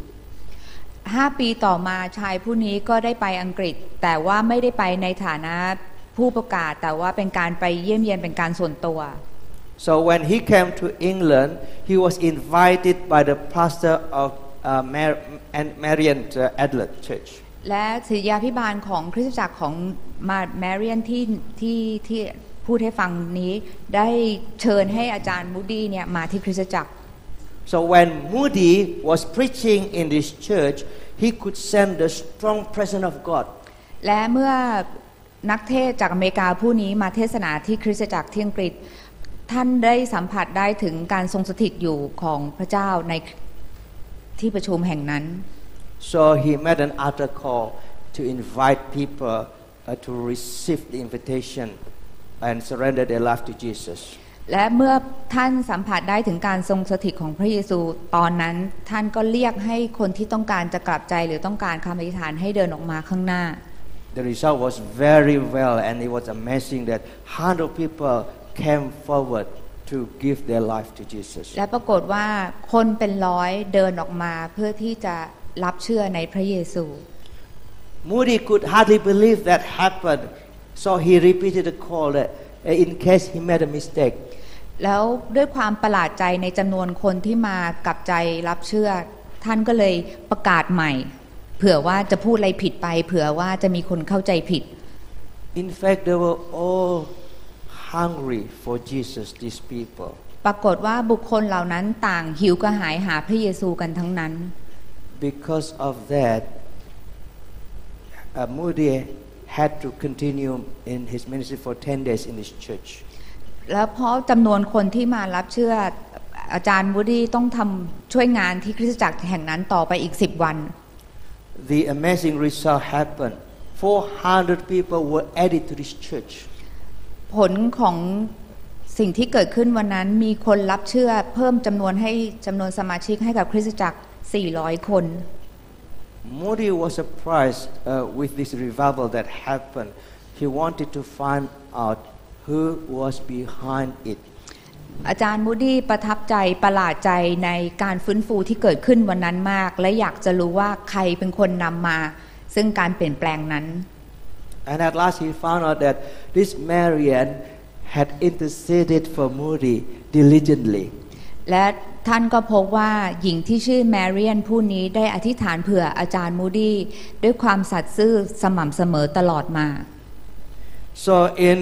Speaker 2: 5 ปีต่อมาชายผู้นี้ก็ได้ไปอังกฤษแต่ว่าไม่ได้ไปในฐานะผู้ประกาศแต่ว่าเป็นการไปเยี่ยมเยียนเป็นการส่วนตัว
Speaker 1: So when he came to England, he was invited by the pastor of Marian Adler Church.
Speaker 2: และศิษยาภิบาลของคริสตจักรของแมเรียนที่พูดให้ฟังนี้ได้เชิญให้อาจารย์มูดี้เนี่ยมาที่คริสตจักร
Speaker 1: So when Moody was preaching in this church, he could sense the strong presence of God.
Speaker 2: และเมื่อนักเทศจากอเมริกาผู้นี้มาเทศนาที่คริสตจักรที่อังกฤษท่านได้สัมผัสได้ถึงการทรงสถิตอยู่ของพระเจ้าในที่ประชุมแห่งนั้น
Speaker 1: So he made an altar call to invite people to receive the invitation and surrender their life to Jesus.
Speaker 2: และเมื่อท่านสัมผัสได้ถึงการทรงสถิตของพระเยซูตอนนั้นท่านก็เรียกให้คนที่ต้องการจะกลับใจหรือต้องการคำอธิษฐานให้เดินออกมาข้างหน้า
Speaker 1: The result was very well, and it was amazing that 100 people came forward to give their life to Jesus.
Speaker 2: และปรากฏว่าคนเป็นร้อยเดินออกมาเพื่อที่จะรับเชื่อในพระเยซู
Speaker 1: Moody could hardly believe that happened, so he repeated the call that in case he made a mistake.
Speaker 2: แล้วด้วยความประหลาดใจในจำนวนคนที่มากับใจรับเชื่อท่านก็เลยประกาศใหม่เผื่อว่าจะพูดอะไรผิดไปเผื่อว่าจะมีคนเข้าใจผิด
Speaker 1: In fact, they were all hungry for Jesus, these people.
Speaker 2: ปรากฏว่าบุคคลเหล่านั้นต่างหิวกระหายหาพระเยซูกันทั้งนั้น
Speaker 1: Because of that, Moody had to continue in his ministry for 10 days in this church.
Speaker 2: แล้วเพราะจำนวนคนที่มารับเชื่ออาจารย์วูดดี้ต้องทำช่วยงานที่คริสตจักรแห่งนั้นต่อไปอีก10 วัน
Speaker 1: The amazing result happened. 400 people were added to this church.
Speaker 2: ผลของสิ่งที่เกิดขึ้นวันนั้นมีคนรับเชื่อเพิ่มจำนวนสมาชิกให้กับคริสตจักร 400 คน
Speaker 1: Moody was surprised with this revival that happened. He wanted to find out who was behind it.
Speaker 2: อาจารย์มูดี้ประทับใจประหลาดใจในการฟื้นฟูที่เกิดขึ้นวันนั้นมากและอยากจะรู้ว่าใครเป็นคนนำมาซึ่งการเปลี่ยนแปลงนั้น
Speaker 1: And at last he found out that this Marian had interceded for Moody diligently.
Speaker 2: และท่านก็พบว่าหญิงที่ชื่อแมรี่นผู้นี้ได้อธิษฐานเผื่ออาจารย์มูดี้ด้วยความสัตย์ซื่อสม่ำเสมอตลอดมา
Speaker 1: So in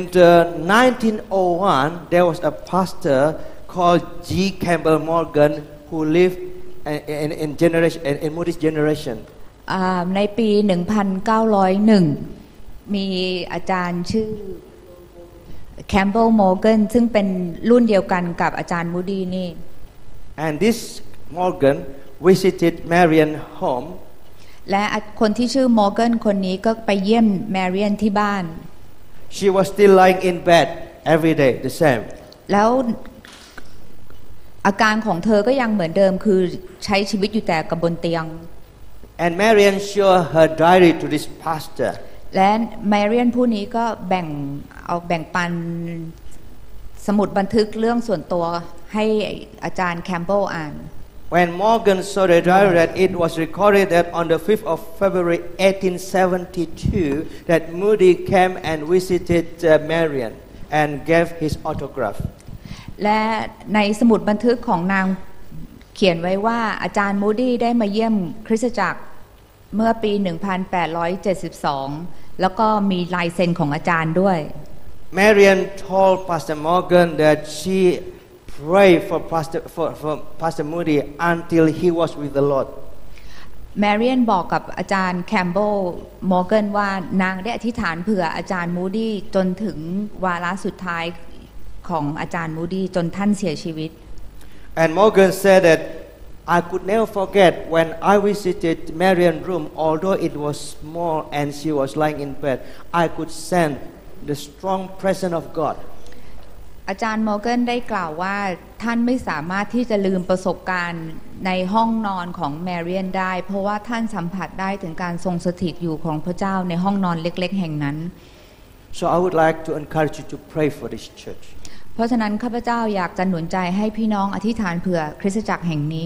Speaker 1: 1901 there was a pastor called G. Campbell Morgan who lived in Moody's generation.
Speaker 2: ในปี 1901 มีอาจารย์ชื่อ Campbell Morgan ซึ่งเป็นรุ่นเดียวกันกับอาจารย์มูดี้นี่
Speaker 1: And this Morgan visited Marian home.
Speaker 2: และคนที่ชื่อ Morgan คนนี้ก็ไปเยี่ยม Marian ที่บ้าน
Speaker 1: She was still lying in bed every day, the same.
Speaker 2: แล้วอาการของเธอก็ยังเหมือนเดิมคือใช้ชีวิตอยู่แต่กับบนเตียง
Speaker 1: And Marian showed her diary to this pastor.
Speaker 2: และ Marian ผู้นี้ก็แบ่งปันสมุดบันทึกเรื่องส่วนตัวให้อาจารย์ Campbell อ่าน
Speaker 1: When Morgan saw the diary that it was recorded that on the 5th of February 1872 that Moody came and visited Marian and gave his autograph. และ
Speaker 2: ในสมุดบันทึกของนางเขียนไว้ว่าอาจารย์มูดี้ได้มาเยี่ยมคริสตจักรเมื่อปี 1872 แล้วก็มีลายเซ็นของอาจารย์ด้วย
Speaker 1: Marian told Pastor Morgan that she prayed for Pastor Moody until he was with the Lord.
Speaker 2: Marian บอกกับอาจารย์ Campbell Morgan ว่านางได้อธิษฐานเผื่ออาจารย์มูดี้จนถึงวาระสุดท้ายของอาจารย์มูดี้จนท่านเสียชีวิต
Speaker 1: And Morgan said that I could never forget when I visited Marian's room, although it was small and she was lying in bed, I could sense the strong presence of God.
Speaker 2: อาจารย์ Morgan ได้กล่าวว่าท่านไม่สามารถที่จะลืมประสบการณ์ในห้องนอนของ Marian ได้เพราะว่าท่านสัมผัสได้ถึงการทรงสถิตอยู่ของพระเจ้าในห้องนอนเล็กๆแห่งนั้น
Speaker 1: So I would like to encourage you to pray for this church.
Speaker 2: เพราะฉะนั้นข้าพเจ้าอยากจะหนุนใจให้พี่น้องอธิษฐานเผื่อคริสตจักรแห่งนี้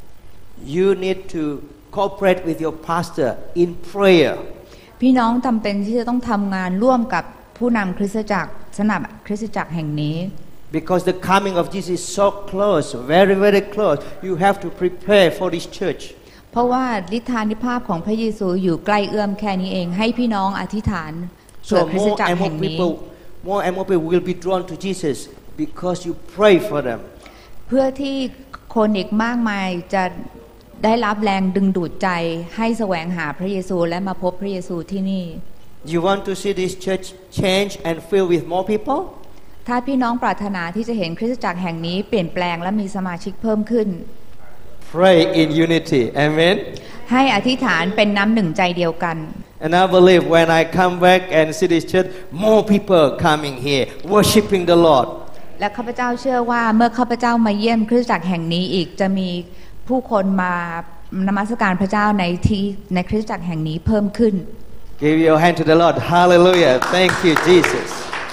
Speaker 1: You need to cooperate with your pastor in prayer.
Speaker 2: พี่น้องจำเป็นที่จะต้องทำงานร่วมกับผู้นำคริสตจักรสนับคริสตจักรแห่งนี้
Speaker 1: Because the coming of Jesus is so close, very, very close. You have to prepare for this church.
Speaker 2: เพราะว่าฤทธานุภาพของพระเยซูอยู่ใกล้เอื้อมแค่นี้เองให้พี่น้องอธิษฐานเผื่อคริสตจักรแห่งนี้
Speaker 1: More and more people will be drawn to Jesus because you pray for them.
Speaker 2: เพื่อที่คนอีกมากมายจะได้รับแรงดึงดูดใจให้แสวงหาพระเยซูและมาพบพระเยซูที่นี่
Speaker 1: You want to see this church change and fill with more people?
Speaker 2: ถ้าพี่น้องปรารถนาที่จะเห็นคริสตจักรแห่งนี้เปลี่ยนแปลงและมีสมาชิกเพิ่มขึ้น
Speaker 1: Pray in unity. Amen.
Speaker 2: ให้อธิษฐานเป็นน้ำหนึ่งใจเดียวกัน
Speaker 1: And I believe when I come back and see this church, more people coming here, worshiping the Lord.
Speaker 2: และข้าพเจ้าเชื่อว่าเมื่อข้าพเจ้ามาเยี่ยมคริสตจักรแห่งนี้อีกจะมีผู้คนมานมัสการพระเจ้าในคริสตจักรแห่งนี้เพิ่มขึ้น
Speaker 1: Give your hand to the Lord. Hallelujah. Thank you, Jesus.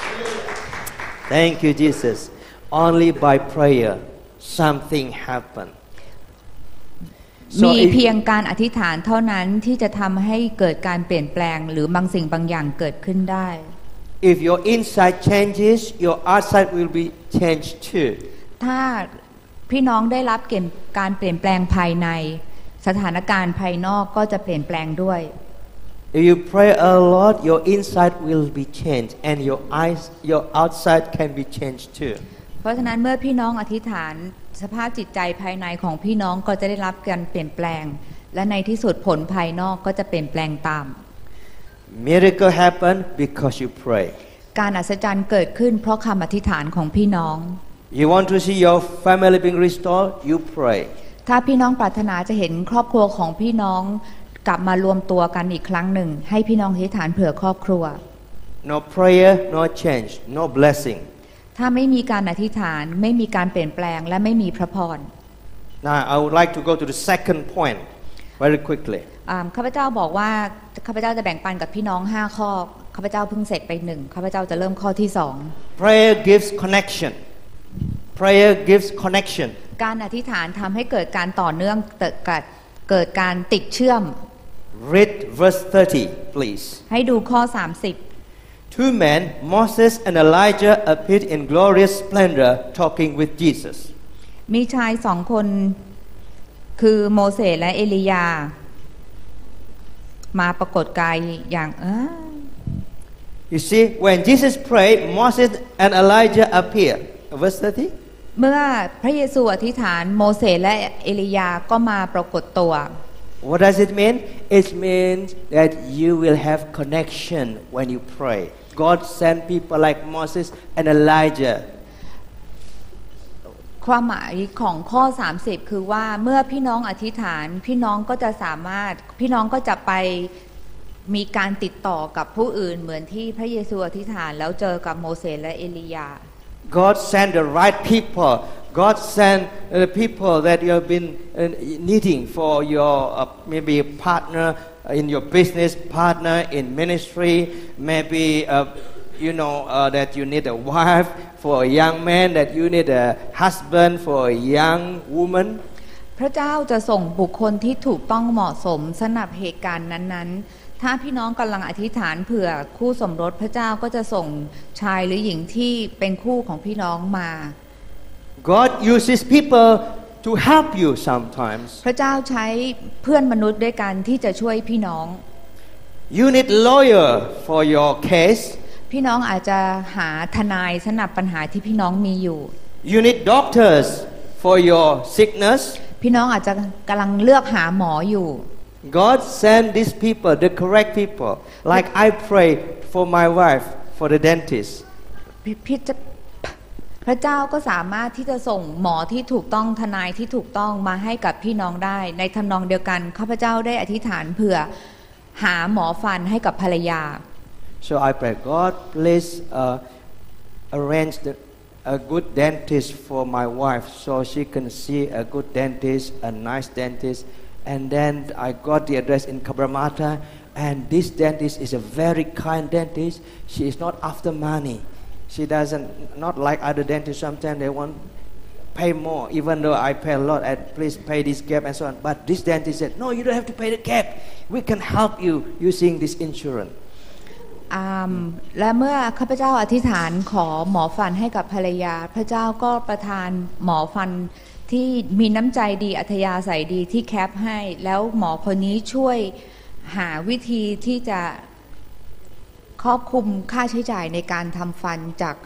Speaker 1: Thank you, Jesus. Only by prayer something happens.
Speaker 2: มีเพียงการอธิษฐานเท่านั้นที่จะทำให้เกิดการเปลี่ยนแปลงหรือบางสิ่งบางอย่างเกิดขึ้นได้
Speaker 1: If your inside changes, your outside will be changed too.
Speaker 2: ถ้าพี่น้องได้รับการเปลี่ยนแปลงภายในสถานการณ์ภายนอกก็จะเปลี่ยนแปลงด้วย
Speaker 1: If you pray a lot, your inside will be changed and your outside can be changed too.
Speaker 2: เพราะฉะนั้นเมื่อพี่น้องอธิษฐานสภาพจิตใจภายในของพี่น้องก็จะได้รับการเปลี่ยนแปลงและในที่สุดผลภายนอกก็จะเปลี่ยนแปลงตาม
Speaker 1: Miracle happen because you pray.
Speaker 2: การอัศจรรย์เกิดขึ้นเพราะคำอธิษฐานของพี่น้อง
Speaker 1: You want to see your family being restored? You pray.
Speaker 2: ถ้าพี่น้องปรารถนาจะเห็นครอบครัวของพี่น้องกลับมารวมตัวกันอีกครั้งหนึ่งให้พี่น้องอธิษฐานเผื่อครอบครัว
Speaker 1: No prayer, no change, no blessing.
Speaker 2: ถ้าไม่มีการอธิษฐานไม่มีการเปลี่ยนแปลงและไม่มีพระพร
Speaker 1: Now I would like to go to the second point very quickly.
Speaker 2: ข้าพเจ้าบอกว่าข้าพเจ้าจะแบ่งปันกับพี่น้อง5ข้อข้าพเจ้าเพิ่งเสร็จไป1ข้าพเจ้าจะเริ่มข้อที่2
Speaker 1: Prayer gives connection. Prayer gives connection.
Speaker 2: การอธิษฐานทำให้เกิดการต่อเนื่องเกิดการติดเชื่อม
Speaker 1: Read verse 30, please.
Speaker 2: ให้ดูข้อ
Speaker 1: Two men, Moses and Elijah, appeared in glorious splendor, talking with Jesus.
Speaker 2: มีชาย2คนคือโมเสสและเอลียามาปรากฏกายอย่าง
Speaker 1: You see, when Jesus prayed, Moses and Elijah appeared. Verse 30.
Speaker 2: เมื่อพระเยซูอธิษฐานโมเสสและเอลียาก็มาปรากฏตัว
Speaker 1: What does it mean? It means that you will have connection when you pray. God sent people like Moses and Elijah.
Speaker 2: ความหมายของข้อ30คือว่าเมื่อพี่น้องอธิษฐานพี่น้องก็จะไปมีการติดต่อกับผู้อื่นเหมือนที่พระเยซูอธิษฐานแล้วเจอกับโมเสสและเอลียา
Speaker 1: God sent the right people. God sent the people that you have been needing for your maybe partner in your business, partner in ministry, maybe that you need a wife for a young man, that you need a husband for a young woman.
Speaker 2: พระเจ้าจะส่งบุคคลที่ถูกต้องเหมาะสมสำหรับเหตุการณ์นั้นๆถ้าพี่น้องกำลังอธิษฐานเผื่อคู่สมรสพระเจ้าก็จะส่งชายหรือหญิงที่เป็นคู่ของพี่น้องมา
Speaker 1: God uses people to help you sometimes.
Speaker 2: พระเจ้าใช้เพื่อนมนุษย์ด้วยกันที่จะช่วยพี่น้อง
Speaker 1: You need lawyer for your case.
Speaker 2: พี่น้องอาจจะหาทนายสำหรับปัญหาที่พี่น้องมีอยู่
Speaker 1: You need doctors for your sickness.
Speaker 2: พี่น้องอาจจะกำลังเลือกหาหมออยู่
Speaker 1: God send these people, the correct people. Like I pray for my wife, for the dentist.
Speaker 2: พระเจ้าก็สามารถที่จะส่งหมอที่ถูกต้องทนายที่ถูกต้องมาให้กับพี่น้องได้ในทำนองเดียวกันข้าพเจ้าได้อธิษฐานเผื่อหาหมอฟันให้กับภรรยา
Speaker 1: So I pray, God, please arrange a good dentist for my wife so she can see a good dentist, a nice dentist. And then I got the address in Cabramatta, and this dentist is a very kind dentist. She is not after money. She not like other dentists. Sometimes they want pay more, even though I pay a lot. And please pay this gap and so on. But this dentist said, no, you don't have to pay the gap. We can help you using this insurance.
Speaker 2: และเมื่อข้าพเจ้าอธิษฐานขอหมอฟันให้กับภรรยาพระเจ้าก็ประทานหมอฟันที่มีน้ำใจดีอัธยาศัยดีที่แคปให้แล้วหมอคนนี้ช่วยหาวิธีที่จะครอบคลุมค่าใช้จ่ายในการทำฟัน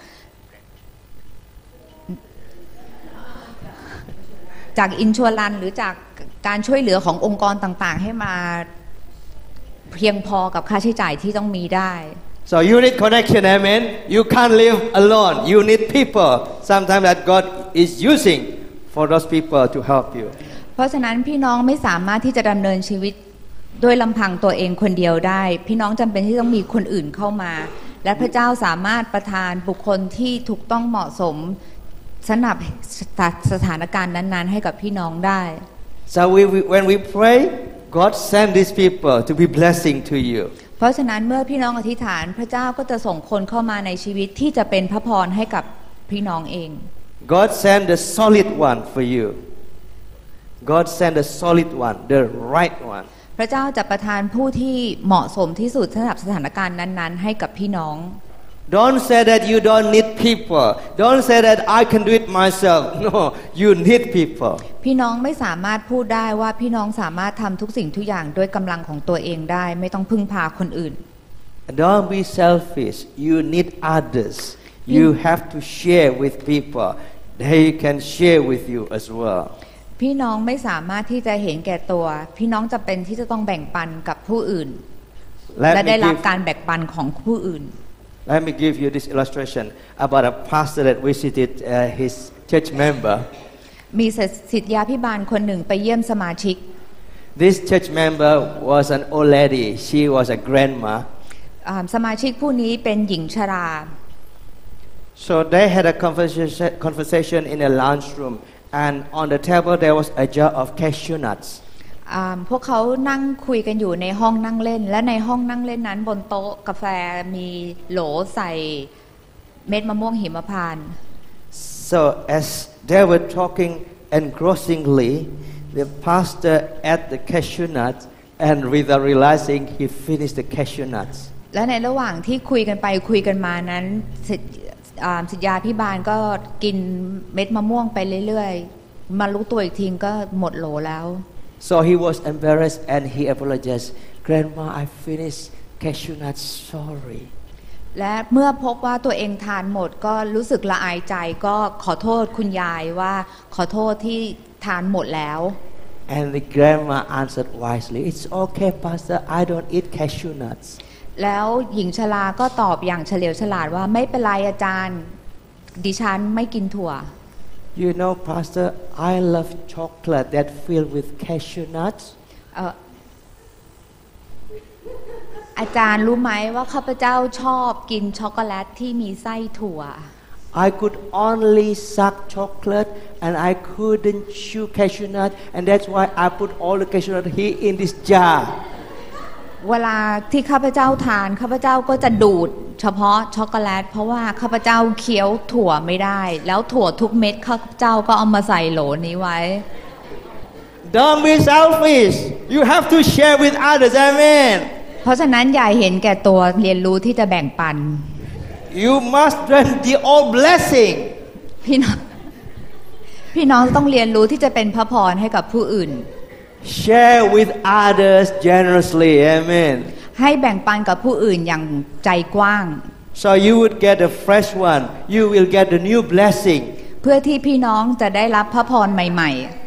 Speaker 2: จากอินชัวรันหรือจากการช่วยเหลือขององค์กรต่างๆให้มาเพียงพอกับค่าใช้จ่ายที่ต้องมีได้
Speaker 1: So you need connection, amen. You can't live alone. You need people. Sometimes that God is using for those people to help you.
Speaker 2: เพราะฉะนั้นพี่น้องไม่สามารถที่จะดำเนินชีวิตด้วยลำพังตัวเองคนเดียวได้พี่น้องจำเป็นที่ต้องมีคนอื่นเข้ามาและพระเจ้าสามารถประทานบุคคลที่ถูกต้องเหมาะสมสำหรับสถานการณ์นั้นๆให้กับพี่น้องได้
Speaker 1: So when we pray, God send these people to be blessing to you.
Speaker 2: เพราะฉะนั้นเมื่อพี่น้องอธิษฐานพระเจ้าก็จะส่งคนเข้ามาในชีวิตที่จะเป็นพระพรให้กับพี่น้องเอง
Speaker 1: God send the solid one for you. God send the solid one, the right one.
Speaker 2: พระเจ้าจะประทานผู้ที่เหมาะสมที่สุดสำหรับสถานการณ์นั้นๆให้กับพี่น้อง
Speaker 1: Don't say that you don't need people. Don't say that I can do it myself. No, you need people.
Speaker 2: พี่น้องไม่สามารถพูดได้ว่าพี่น้องสามารถทำทุกสิ่งทุกอย่างด้วยกำลังของตัวเองได้ไม่ต้องพึ่งพาคนอื่น
Speaker 1: Don't be selfish. You need others. You have to share with people. They can share with you as well.
Speaker 2: พี่น้องไม่สามารถที่จะเห็นแก่ตัวพี่น้องจำเป็นที่จะต้องแบ่งปันกับผู้อื่นและได้รับการแบ่งปันของผู้อื่น
Speaker 1: Let me give you this illustration about a pastor that visited his church member.
Speaker 2: มีศิษยาภิบาลคนหนึ่งไปเยี่ยมสมาชิก
Speaker 1: This church member was an old lady. She was a grandma.
Speaker 2: สมาชิกผู้นี้เป็นหญิงชรา
Speaker 1: So they had a conversation in a lounge room, and on the table there was a jar of cashew nuts.
Speaker 2: พวกเขานั่งคุยกันอยู่ในห้องนั่งเล่นและในห้องนั่งเล่นนั้นบนโต๊ะกาแฟมีโหลใส่เม็ดมะม่วงหิมพานต์
Speaker 1: So as they were talking engrossingly, the pastor ate the cashew nuts, and without realizing, he finished the cashew nuts.
Speaker 2: และในระหว่างที่คุยกันไปคุยกันมานั้นศิษยาภิบาลก็กินเม็ดมะม่วงไปเรื่อยๆมารู้ตัวอีกทีก็หมดโหลแล้ว
Speaker 1: So he was embarrassed and he apologized. Grandma, I finished cashew nuts. Sorry.
Speaker 2: และเมื่อพบว่าตัวเองทานหมดก็รู้สึกละอายใจก็ขอโทษคุณยายว่าขอโทษที่ทานหมดแล้ว
Speaker 1: And the grandma answered wisely, "It's okay, Pastor. I don't eat cashew nuts."
Speaker 2: แล้วหญิงชราก็ตอบอย่างเฉลียวฉลาดว่าไม่เป็นไรอาจารย์ดิฉันไม่กินถั่ว
Speaker 1: You know, Pastor, I love chocolate that filled with cashew nuts.
Speaker 2: อาจารย์รู้ไหมว่าข้าพเจ้าชอบกินช็อกโกแลตที่มีไส้ถั่ว
Speaker 1: I could only suck chocolate and I couldn't chew cashew nut, and that's why I put all the cashew nut here in this jar.
Speaker 2: เวลาที่ข้าพเจ้าทานข้าพเจ้าก็จะดูดเฉพาะช็อกโกแลตเพราะว่าข้าพเจ้าเคี้ยวถั่วไม่ได้แล้วถั่วทุกเม็ดข้าพเจ้าก็เอามาใส่โหลนี้ไว้
Speaker 1: Don't be selfish. You have to share with others. Amen.
Speaker 2: เพราะฉะนั้นอย่าเห็นแก่ตัวเรียนรู้ที่จะแบ่งปัน
Speaker 1: You must learn the all blessing.
Speaker 2: พี่น้องต้องเรียนรู้ที่จะเป็นพระพรให้กับผู้อื่น
Speaker 1: Share with others generously. Amen.
Speaker 2: ให้แบ่งปันกับผู้อื่นอย่างใจกว้าง
Speaker 1: So you would get a fresh one. You will get a new blessing.
Speaker 2: เพื่อที่พี่น้องจะได้รับพระพรใหม่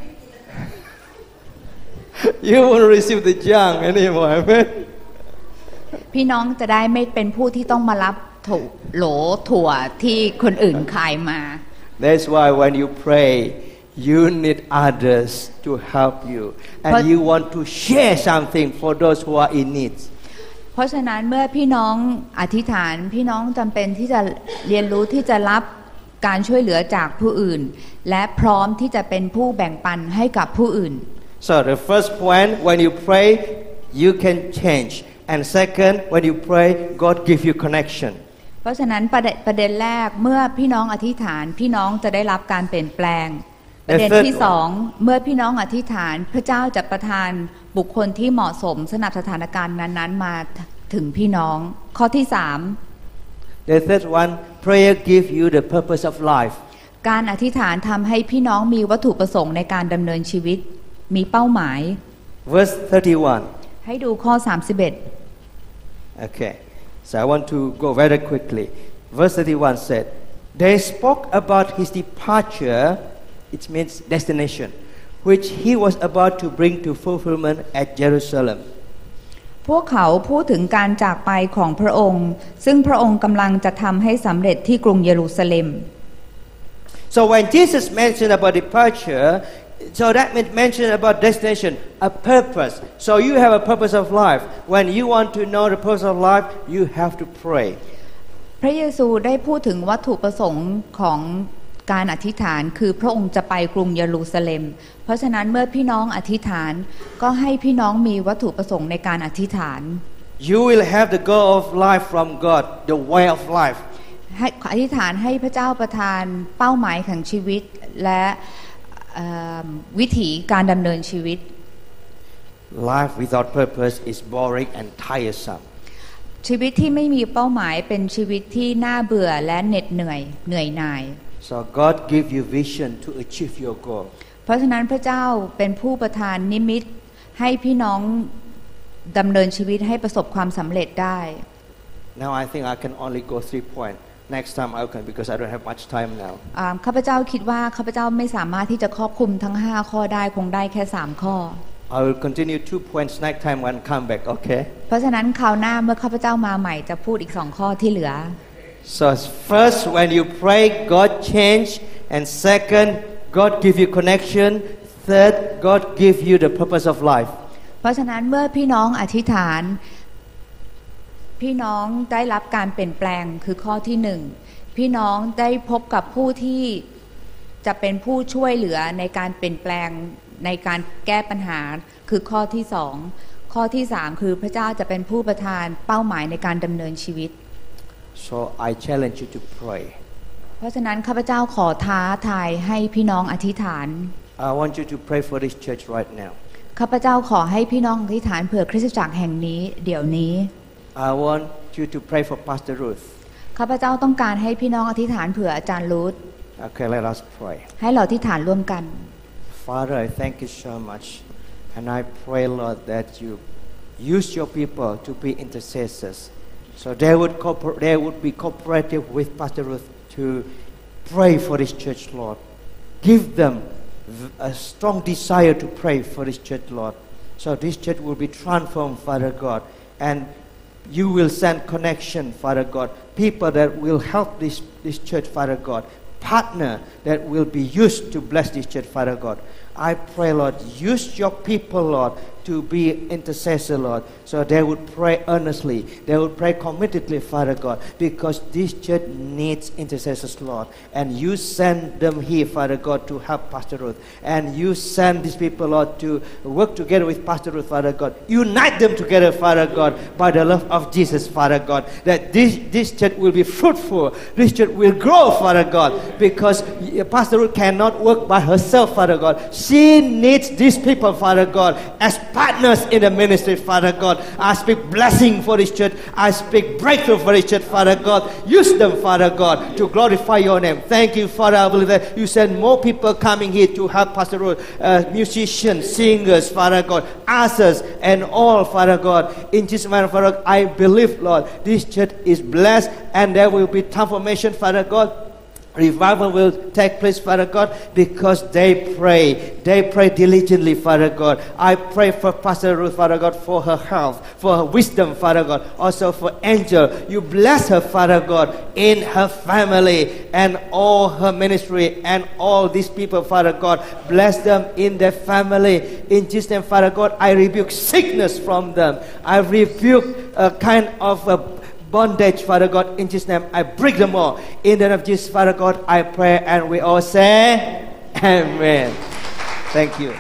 Speaker 2: ๆ
Speaker 1: You won't receive the junk anymore. Amen.
Speaker 2: พี่น้องจะได้ไม่เป็นผู้ที่ต้องมารับโหลถั่วที่คนอื่นขายมา
Speaker 1: That's why when you pray, you need others to help you, and you want to share something for those who are in need.
Speaker 2: เพราะฉะนั้นเมื่อพี่น้องอธิษฐานพี่น้องจำเป็นที่จะเรียนรู้ที่จะรับการช่วยเหลือจากผู้อื่นและพร้อมที่จะเป็นผู้แบ่งปันให้กับผู้อื่น
Speaker 1: So the first point, when you pray, you can change, and second, when you pray, God give you connection.
Speaker 2: เพราะฉะนั้นประเด็นแรกเมื่อพี่น้องอธิษฐานพี่น้องจะได้รับการเปลี่ยนแปลงประเด็นที่สองเมื่อพี่น้องอธิษฐานพระเจ้าจะประทานบุคคลที่เหมาะสมสำหรับสถานการณ์นั้นๆมาถึงพี่น้องข้อที่สาม
Speaker 1: The third one, prayer give you the purpose of life.
Speaker 2: การอธิษฐานทำให้พี่น้องมีวัตถุประสงค์ในการดำเนินชีวิตมีเป้าหมาย
Speaker 1: Verse 31.
Speaker 2: ให้ดูข้อ31
Speaker 1: Okay, so I want to go very quickly. Verse 31 said, They spoke about his departure, it means destination, which he was about to bring to fulfillment at Jerusalem.
Speaker 2: พวกเขาพูดถึงการจากไปของพระองค์ซึ่งพระองค์กำลังจะทำให้สำเร็จที่กรุงเยรูซาเล็ม
Speaker 1: So when Jesus mentioned about departure, so that means mention about destination, a purpose. So you have a purpose of life. When you want to know the purpose of life, you have to pray.
Speaker 2: พระเยซูได้พูดถึงวัตถุประสงค์ของการอธิษฐานคือพระองค์จะไปกรุงเยรูซาเล็มเพราะฉะนั้นเมื่อพี่น้องอธิษฐานก็ให้พี่น้องมีวัตถุประสงค์ในการอธิษฐาน
Speaker 1: You will have the goal of life from God, the way of life.
Speaker 2: ให้อธิษฐานให้พระเจ้าประทานเป้าหมายของชีวิตและวิถีการดำเนินชีวิต
Speaker 1: Life without purpose is boring and tiresome.
Speaker 2: ชีวิตที่ไม่มีเป้าหมายเป็นชีวิตที่น่าเบื่อและเหน็ดเหนื่อยหน่าย
Speaker 1: So God give you vision to achieve your goal.
Speaker 2: เพราะฉะนั้นพระเจ้าเป็นผู้ประทานนิมิตให้พี่น้องดำเนินชีวิตให้ประสบความสำเร็จได้
Speaker 1: Now I think I can only go 3 points. Next time I can because I don't have much time now.
Speaker 2: ข้าพเจ้าคิดว่าข้าพเจ้าไม่สามารถที่จะครอบคลุมทั้ง5ข้อได้คงได้แค่3ข้อ
Speaker 1: I will continue 2 points next time when I come back, okay?
Speaker 2: เพราะฉะนั้นคราวหน้าเมื่อข้าพเจ้ามาใหม่จะพูดอีก2ข้อที่เหลือ
Speaker 1: So first when you pray God change, and second God give you connection, third God give you the purpose of life.
Speaker 2: เพราะฉะนั้นเมื่อพี่น้องอธิษฐานพี่น้องได้รับการเปลี่ยนแปลงคือข้อที่1พี่น้องได้พบกับผู้ที่จะเป็นผู้ช่วยเหลือในการเปลี่ยนแปลงในการแก้ปัญหาคือข้อที่สองข้อที่สามคือพระเจ้าจะเป็นผู้ประทานเป้าหมายในการดำเนินชีวิต
Speaker 1: So I challenge you to pray.
Speaker 2: เพราะฉะนั้นข้าพเจ้าขอท้าทายให้พี่น้องอธิษฐาน
Speaker 1: I want you to pray for this church right now.
Speaker 2: ข้าพเจ้าขอให้พี่น้องอธิษฐานเผื่อคริสตจักรแห่งนี้เดี๋ยวนี้
Speaker 1: I want you to pray for Pastor Ruth.
Speaker 2: ข้าพเจ้าต้องการให้พี่น้องอธิษฐานเผื่ออาจารย์รูธ
Speaker 1: Okay, let us pray.
Speaker 2: ให้เราอธิษฐานร่วมกัน
Speaker 1: Father, I thank you so much, and I pray, Lord, that you use your people to be intercessors, so they would be cooperative with Pastor Ruth to pray for this church, Lord. Give them a strong desire to pray for this church, Lord, so this church will be transformed, Father God, and you will send connection, Father God, people that will help this church, Father God, partner that will be used to bless this church, Father God. I pray, Lord, use your people, Lord, to be intercessor, Lord, so they would pray earnestly, they would pray committedly, Father God, because this church needs intercessors, Lord, and you send them here, Father God, to help Pastor Ruth, and you send these people, Lord, to work together with Pastor Ruth, Father God. Unite them together, Father God, by the love of Jesus, Father God, that this church will be fruitful, this church will grow, Father God, because Pastor Ruth cannot work by herself, Father God. She needs these people, Father God, as partners in the ministry, Father God. I speak blessing for this church. I speak breakthrough for this church, Father God. Use them, Father God, to glorify your name. Thank you, Father. I believe that you send more people coming here to help Pastor Ruth, musicians, singers, Father God, ushers, and all, Father God. In Jesus' name, Father God, I believe, Lord, this church is blessed, and there will be transformation, Father God. Revival will take place, Father God, because they pray diligently, Father God. I pray for Pastor Ruth, Father God, for her health, for her wisdom, Father God, also for Angel. You bless her, Father God, in her family and all her ministry and all these people, Father God. Bless them in their family. In Jesus' name, Father God, I rebuke sickness from them. I rebuke a kind of a bondage, Father God, in Jesus' name, I break them all. In the name of Jesus, Father God, I pray, and we all say, Amen. Thank you.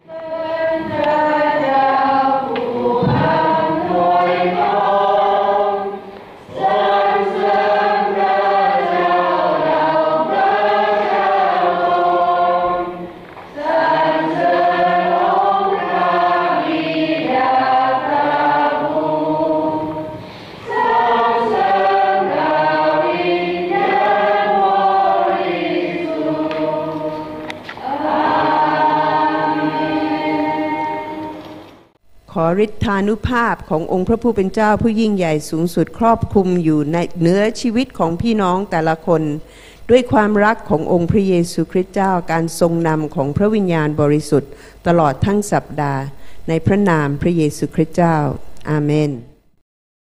Speaker 3: ขอฤทธานุภาพขององค์พระผู้เป็นเจ้าผู้ยิ่งใหญ่สูงสุดครอบคลุมอยู่ในเหนือชีวิตของพี่น้องแต่ละคนด้วยความรักขององค์พระเยซูคริสต์เจ้าการทรงนำของพระวิญญาณบริสุทธิ์ตลอดทั้งสัปดาห์ในพระนามพระเยซูคริสต์เจ้าอาเมน